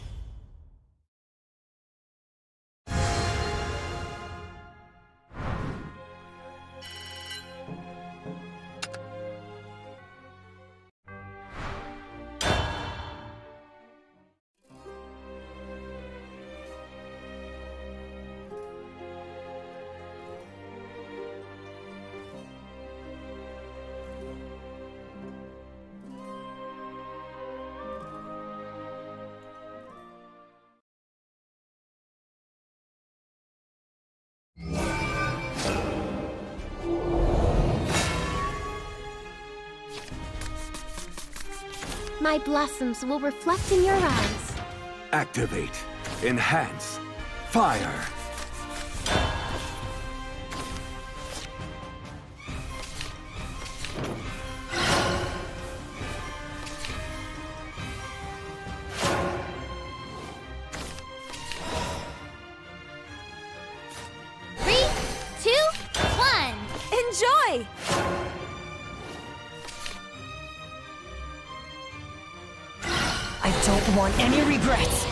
My blossoms will reflect in your eyes. Activate. Enhance. Fire. Three, two, one! Enjoy! I don't want any regrets.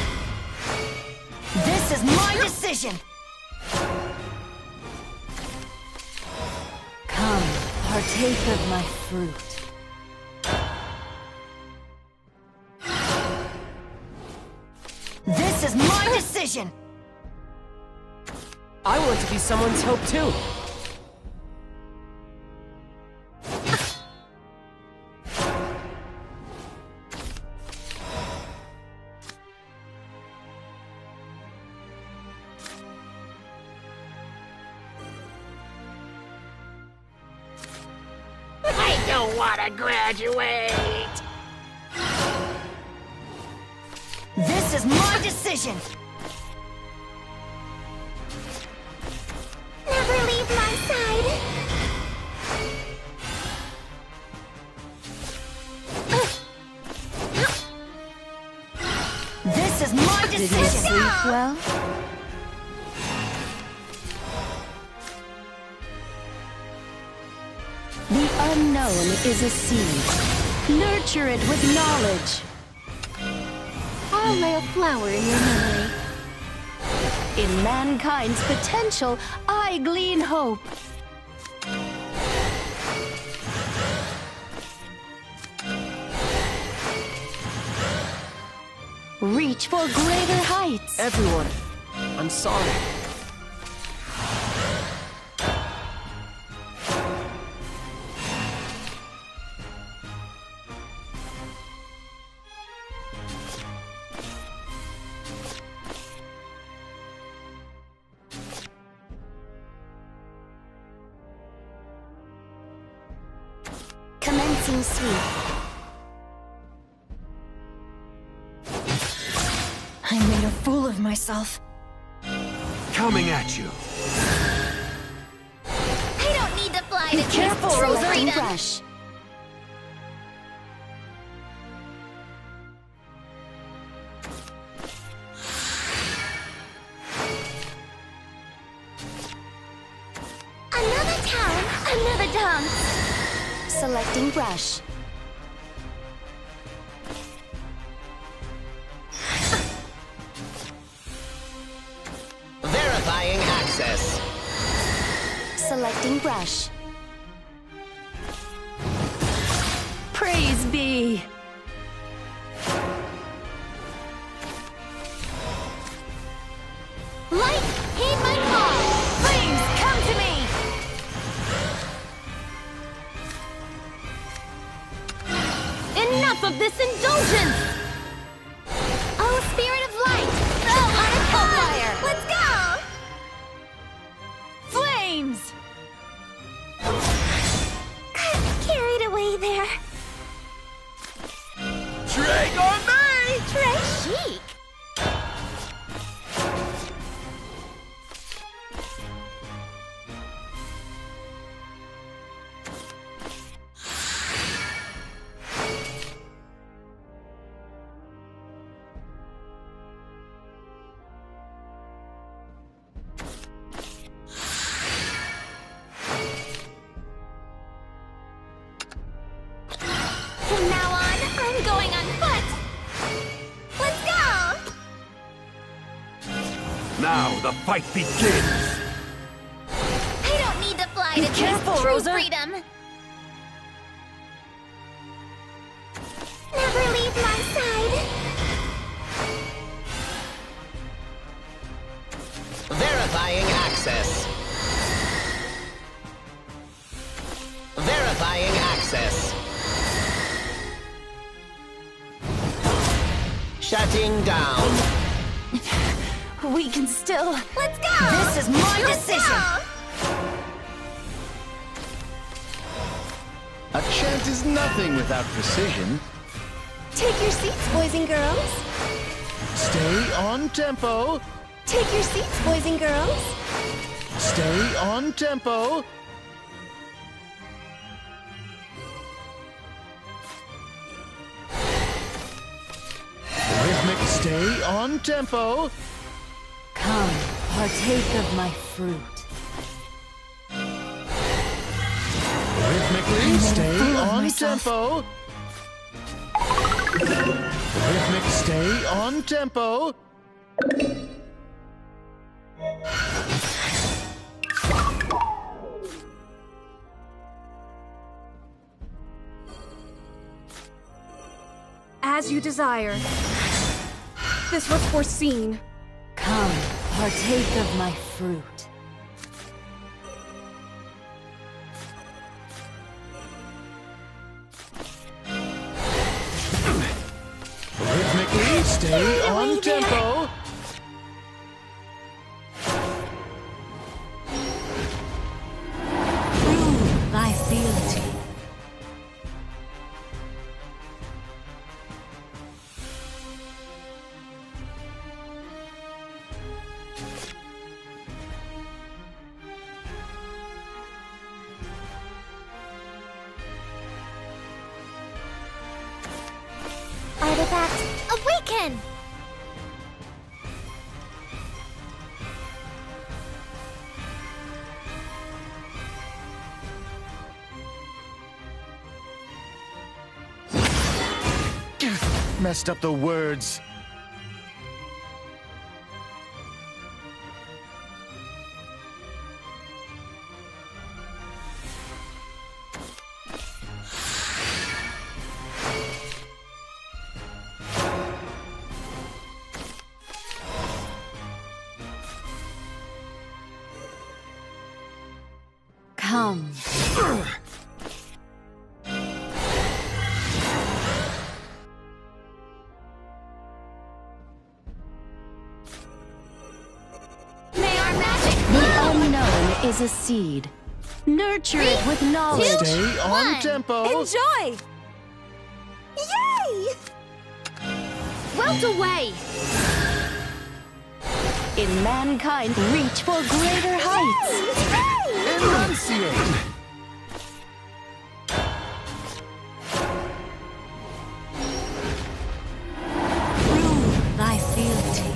This is my decision. Come, partake of my fruit. This is my decision. I want to be someone's hope too. I don't want to graduate. This is my decision. Never leave my side. well? The unknown is a seed. Nurture it with knowledge. I'll lay a flower in your memory. In mankind's potential, I glean hope. Reach for greater heights. Everyone, I'm sorry. Commencing sweep. I made a fool of myself. Coming at you. I don't need to fly Be to careful, taste true selecting freedom. brush. Another town, another dance. Selecting brush. Verifying access. Selecting brush. Praise be. Light, heed my call. Flames, come to me. Enough of this indulgence! Oh, spirit of light! Throw on a hellfire! Let's go! Flames. Got carried away there. Drag on me! Très chic! From now on, I'm going on foot! Let's go! Now the fight begins! I don't need to fly Be to careful, taste true Rosa. freedom! Never leave my side! Verifying access. Verifying access. Shutting down. We can still. Let's go! This is my Let's decision. go! A chant is nothing without precision. Take your seats, boys and girls! Stay on tempo. Take your seats, boys and girls! Stay on tempo. Rhythmic, stay on tempo. Come, partake of my fruit. Rhythmically, stay fool of on myself. tempo. Rhythmic, stay on tempo. As you desire. This was foreseen. Come, partake of my fruit. Rhythmically, stay on tempo. Prove thy fealty. Artifact, awaken! Messed up the words. Come. Is a seed. Nurture Three, it with knowledge. Two, Stay on one. tempo. Enjoy! Yay! Well away! In mankind, reach for greater heights. Enunciate! Prove thy fealty.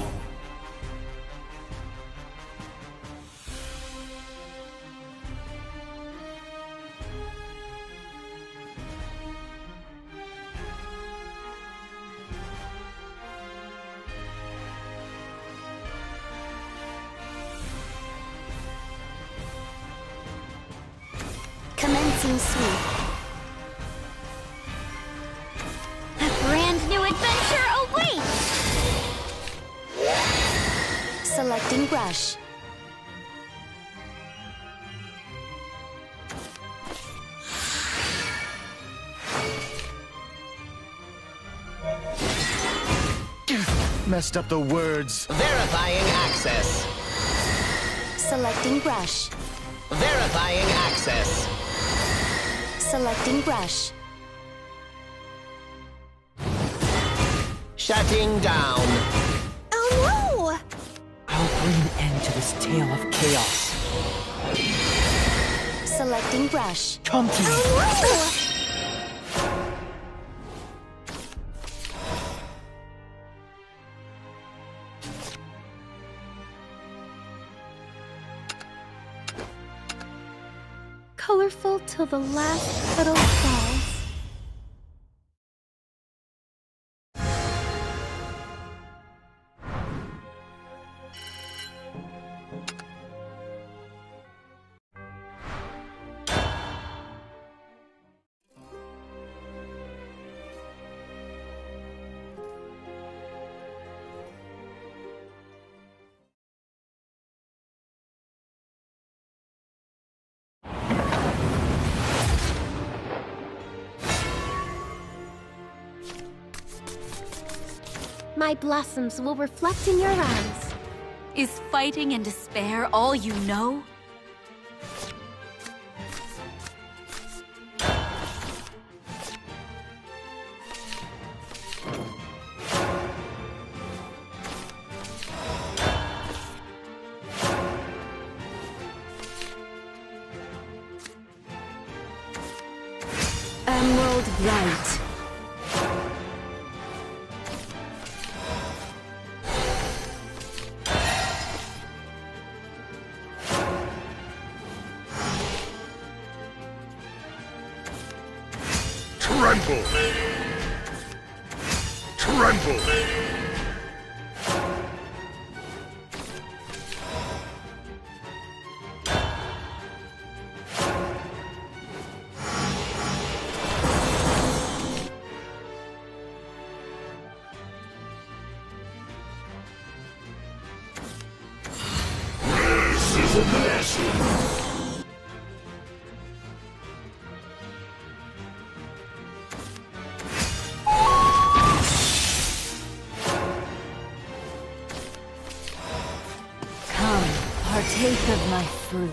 Commencing sweep. A brand new adventure awaits! Selecting brush. Messed up the words. Verifying access. Selecting brush. Verifying access. Selecting brush. Shutting down. Oh no! I'll bring an end to this tale of chaos. Selecting brush. Come to me. Oh no! Colorful till the last petal falls. My blossoms will reflect in your eyes. Is fighting and despair all you know? Emerald bright. Tremble! Tremble! This is a blessing! Partake of my fruit.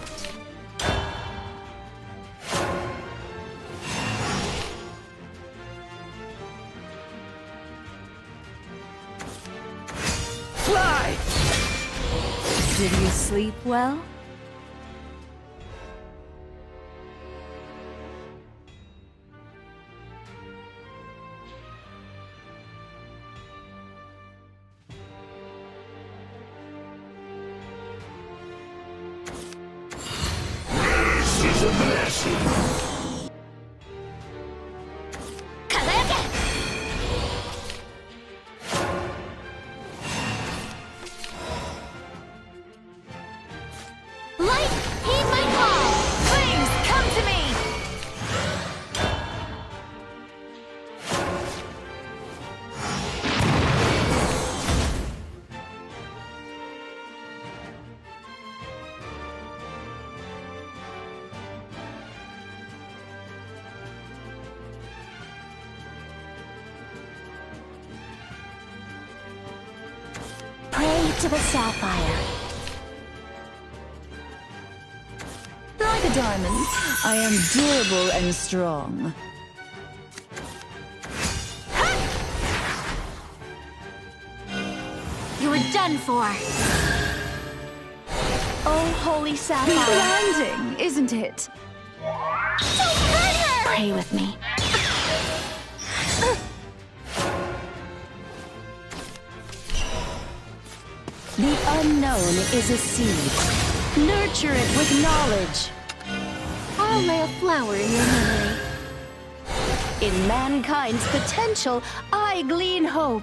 Fly! Did you sleep well? This is a blessing! of a sapphire. Like a diamond, I am durable and strong. You were done for. Oh, holy sapphire. Blinding, isn't it? Don't hurt her! Pray with me. The unknown is a seed. Nurture it with knowledge. I'll lay a flower in your memory. In mankind's potential, I glean hope.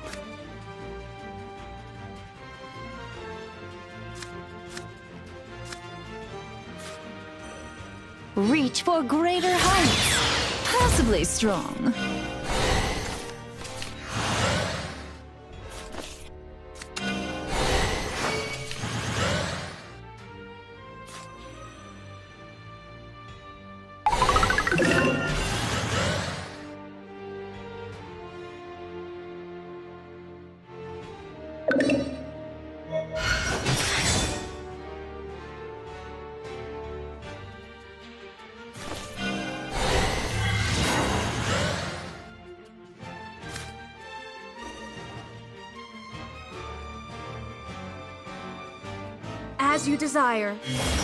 Reach for greater heights. Possibly strong. As you desire.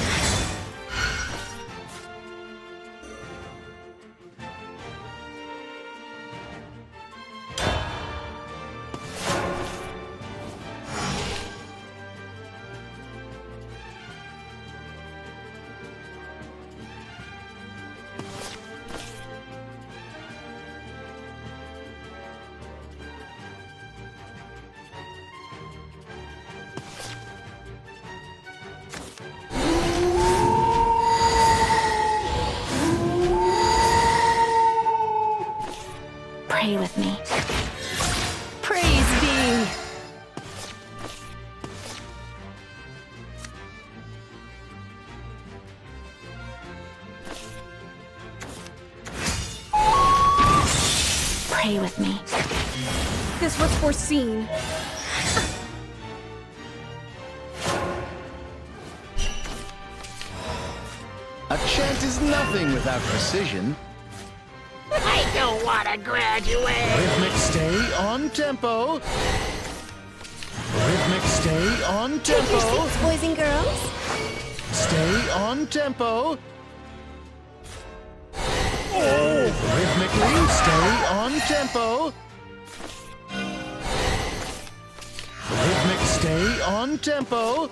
Pray with me. Praise be. Pray with me. This was foreseen. A chant is nothing without precision. I don't want to graduate! Rhythmic stay on tempo. Rhythmic stay on tempo. Take your seats, boys and girls. Stay on tempo. Oh! Rhythmically stay on tempo. Rhythmic stay on tempo.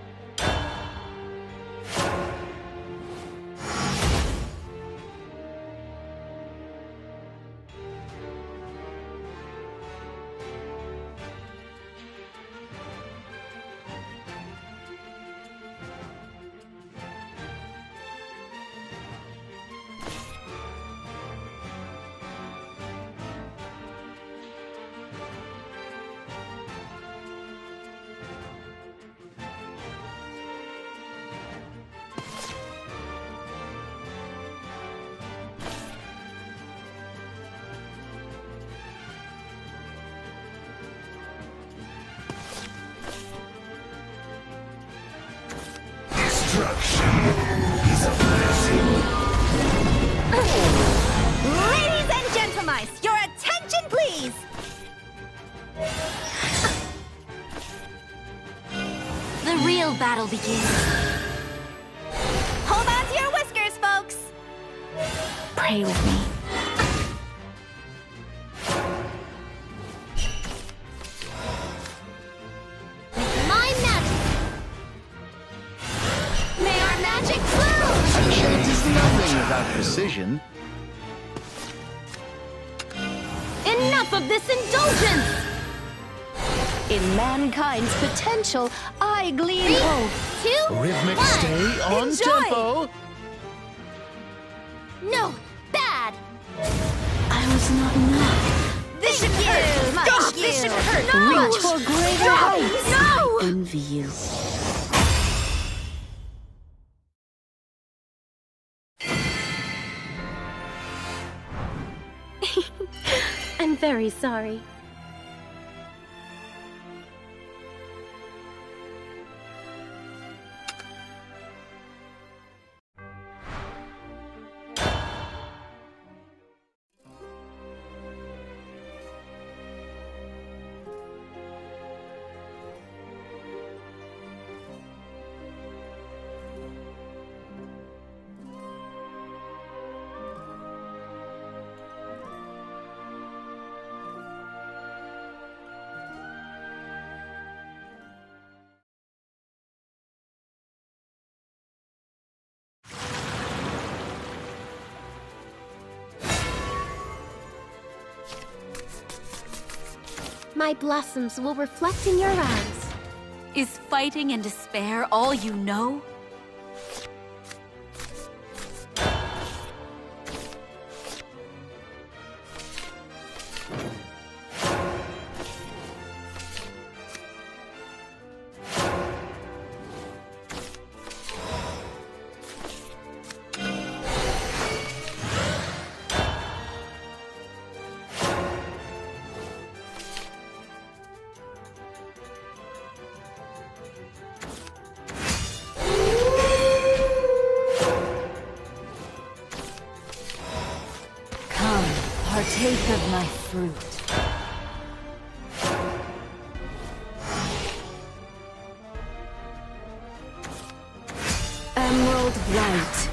Ladies and gentlemen, your attention please! The real battle begins. Hold on to your whiskers, folks! Pray with me. With my magic. May our magic flow! A chant is nothing without precision. Enough of this indulgence! In mankind's potential, I glean Three, hope. Two, Rhythmic one. stay on Enjoy. tempo. No, bad! I was not enough. This should hurt! Thank Stop! you. This should hurt! No! Reach for greater No! heights. No! I envy you. I'm very sorry. My blossoms will reflect in your eyes. Is fighting and despair all you know? Partake of my fruit. Emerald Light.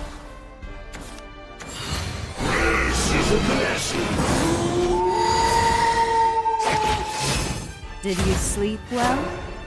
This is a blessing. Did you sleep well?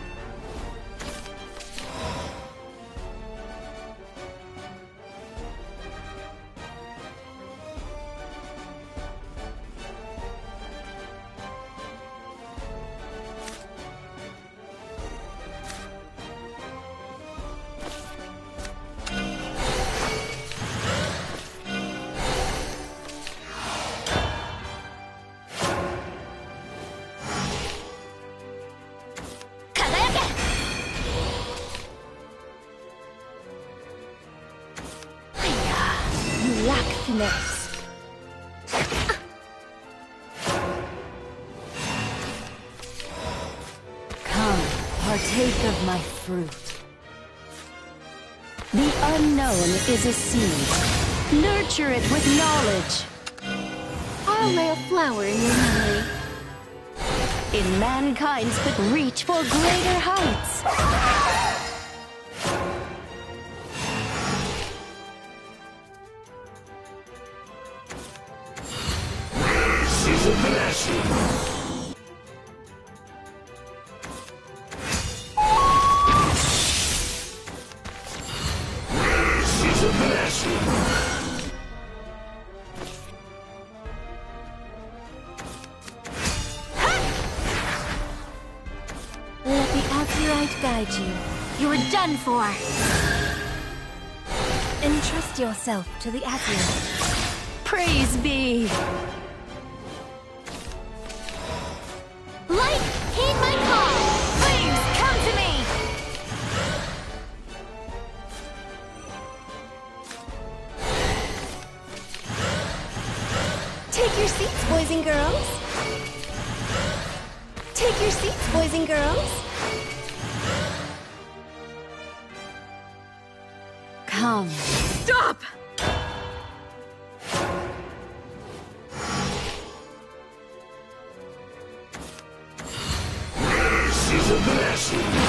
Lack finesse. Come, partake of my fruit. The unknown is a seed. Nurture it with knowledge. I'll lay a flower in your memory. In mankind's but reach for greater heights. This is a blessing. This is a blessing. Let the Azurite guide you. You're done for! Entrust yourself to the Azurite. Praise be. Light, heed my call! Please, come to me! Take your seats, boys and girls. Take your seats, boys and girls. Come. Stop! This is a blessing.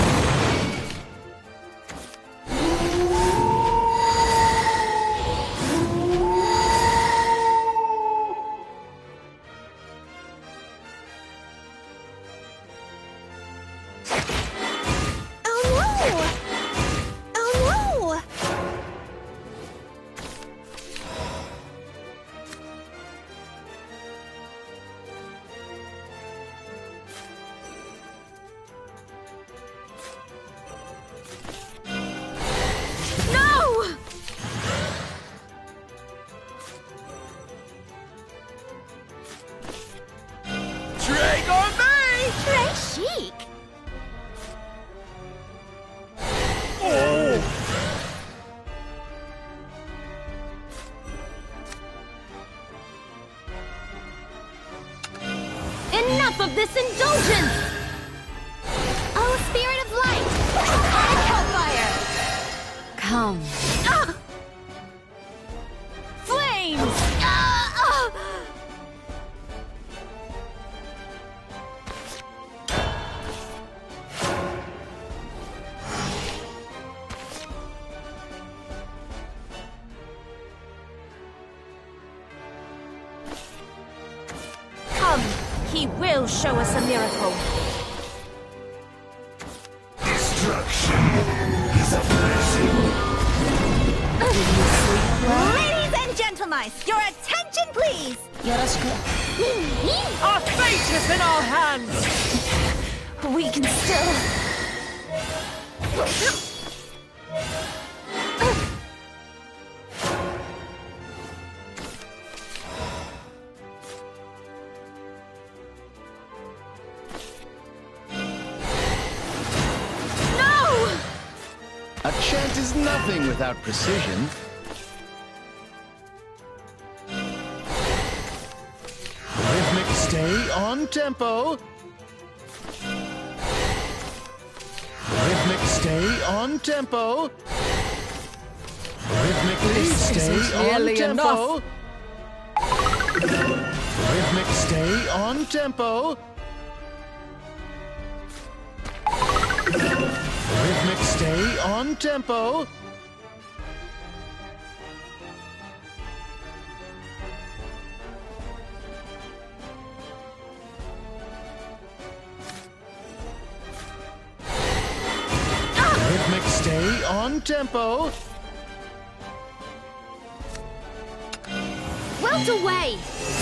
Enough of this indulgence! Oh, spirit of light! And hellfire! Come. Ah! Flames! Ah! Ah! Come, he will show us a miracle. Destruction is a blessing. Ladies and gentlemen, your attention please! Our fate is in our hands! We can still... A chant is nothing without precision. Rhythmic stay on tempo. Rhythmic stay on tempo. Rhythmically stay on tempo. Rhythmic stay on tempo. Rhythmic stay on tempo. Rhythmic stay on tempo. Wilt away!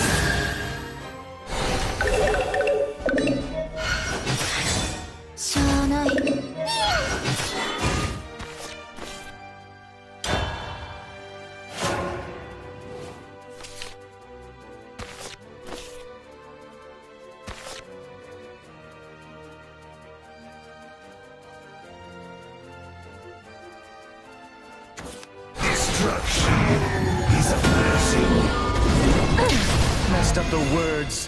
He's a blessing. Messed up the words.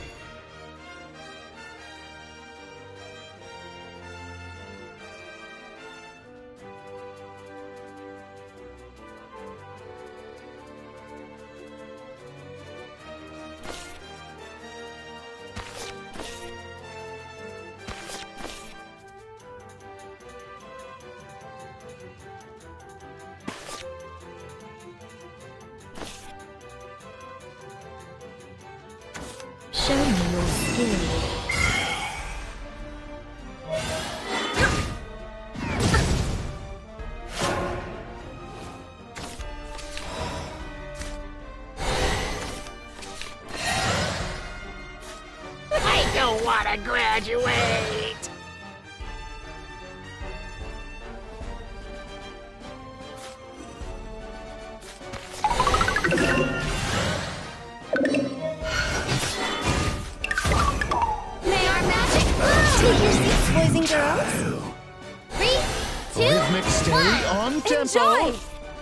Show me your skill. I don't want to graduate. Take your seats, boys and girls. Three, two, Rhythmic stay one. on tempo. Enjoy!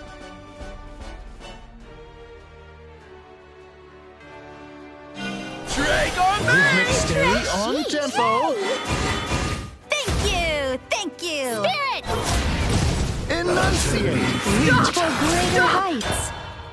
Rhythmic stay on tempo. Thank you! Thank you! Spirit! Enunciate. Reach for greater heights.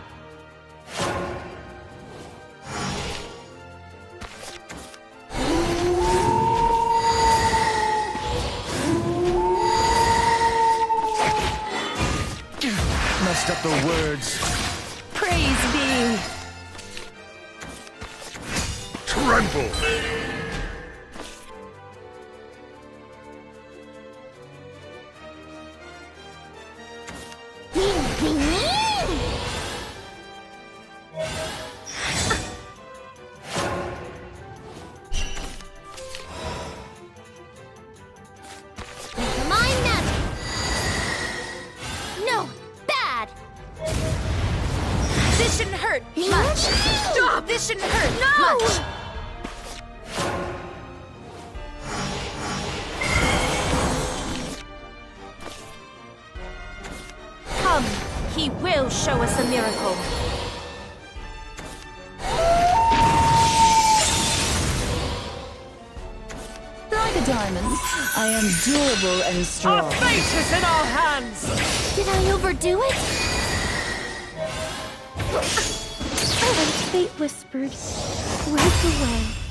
Messed up the words. Praise be. Tremble. Mind magic! No! Bad! This shouldn't hurt much. Stop! This shouldn't hurt No! much. Come, he will show us a miracle. Like a diamond, I am durable and strong. Our fate is in our hands! Did I overdo it? And fate whispered, wipe away.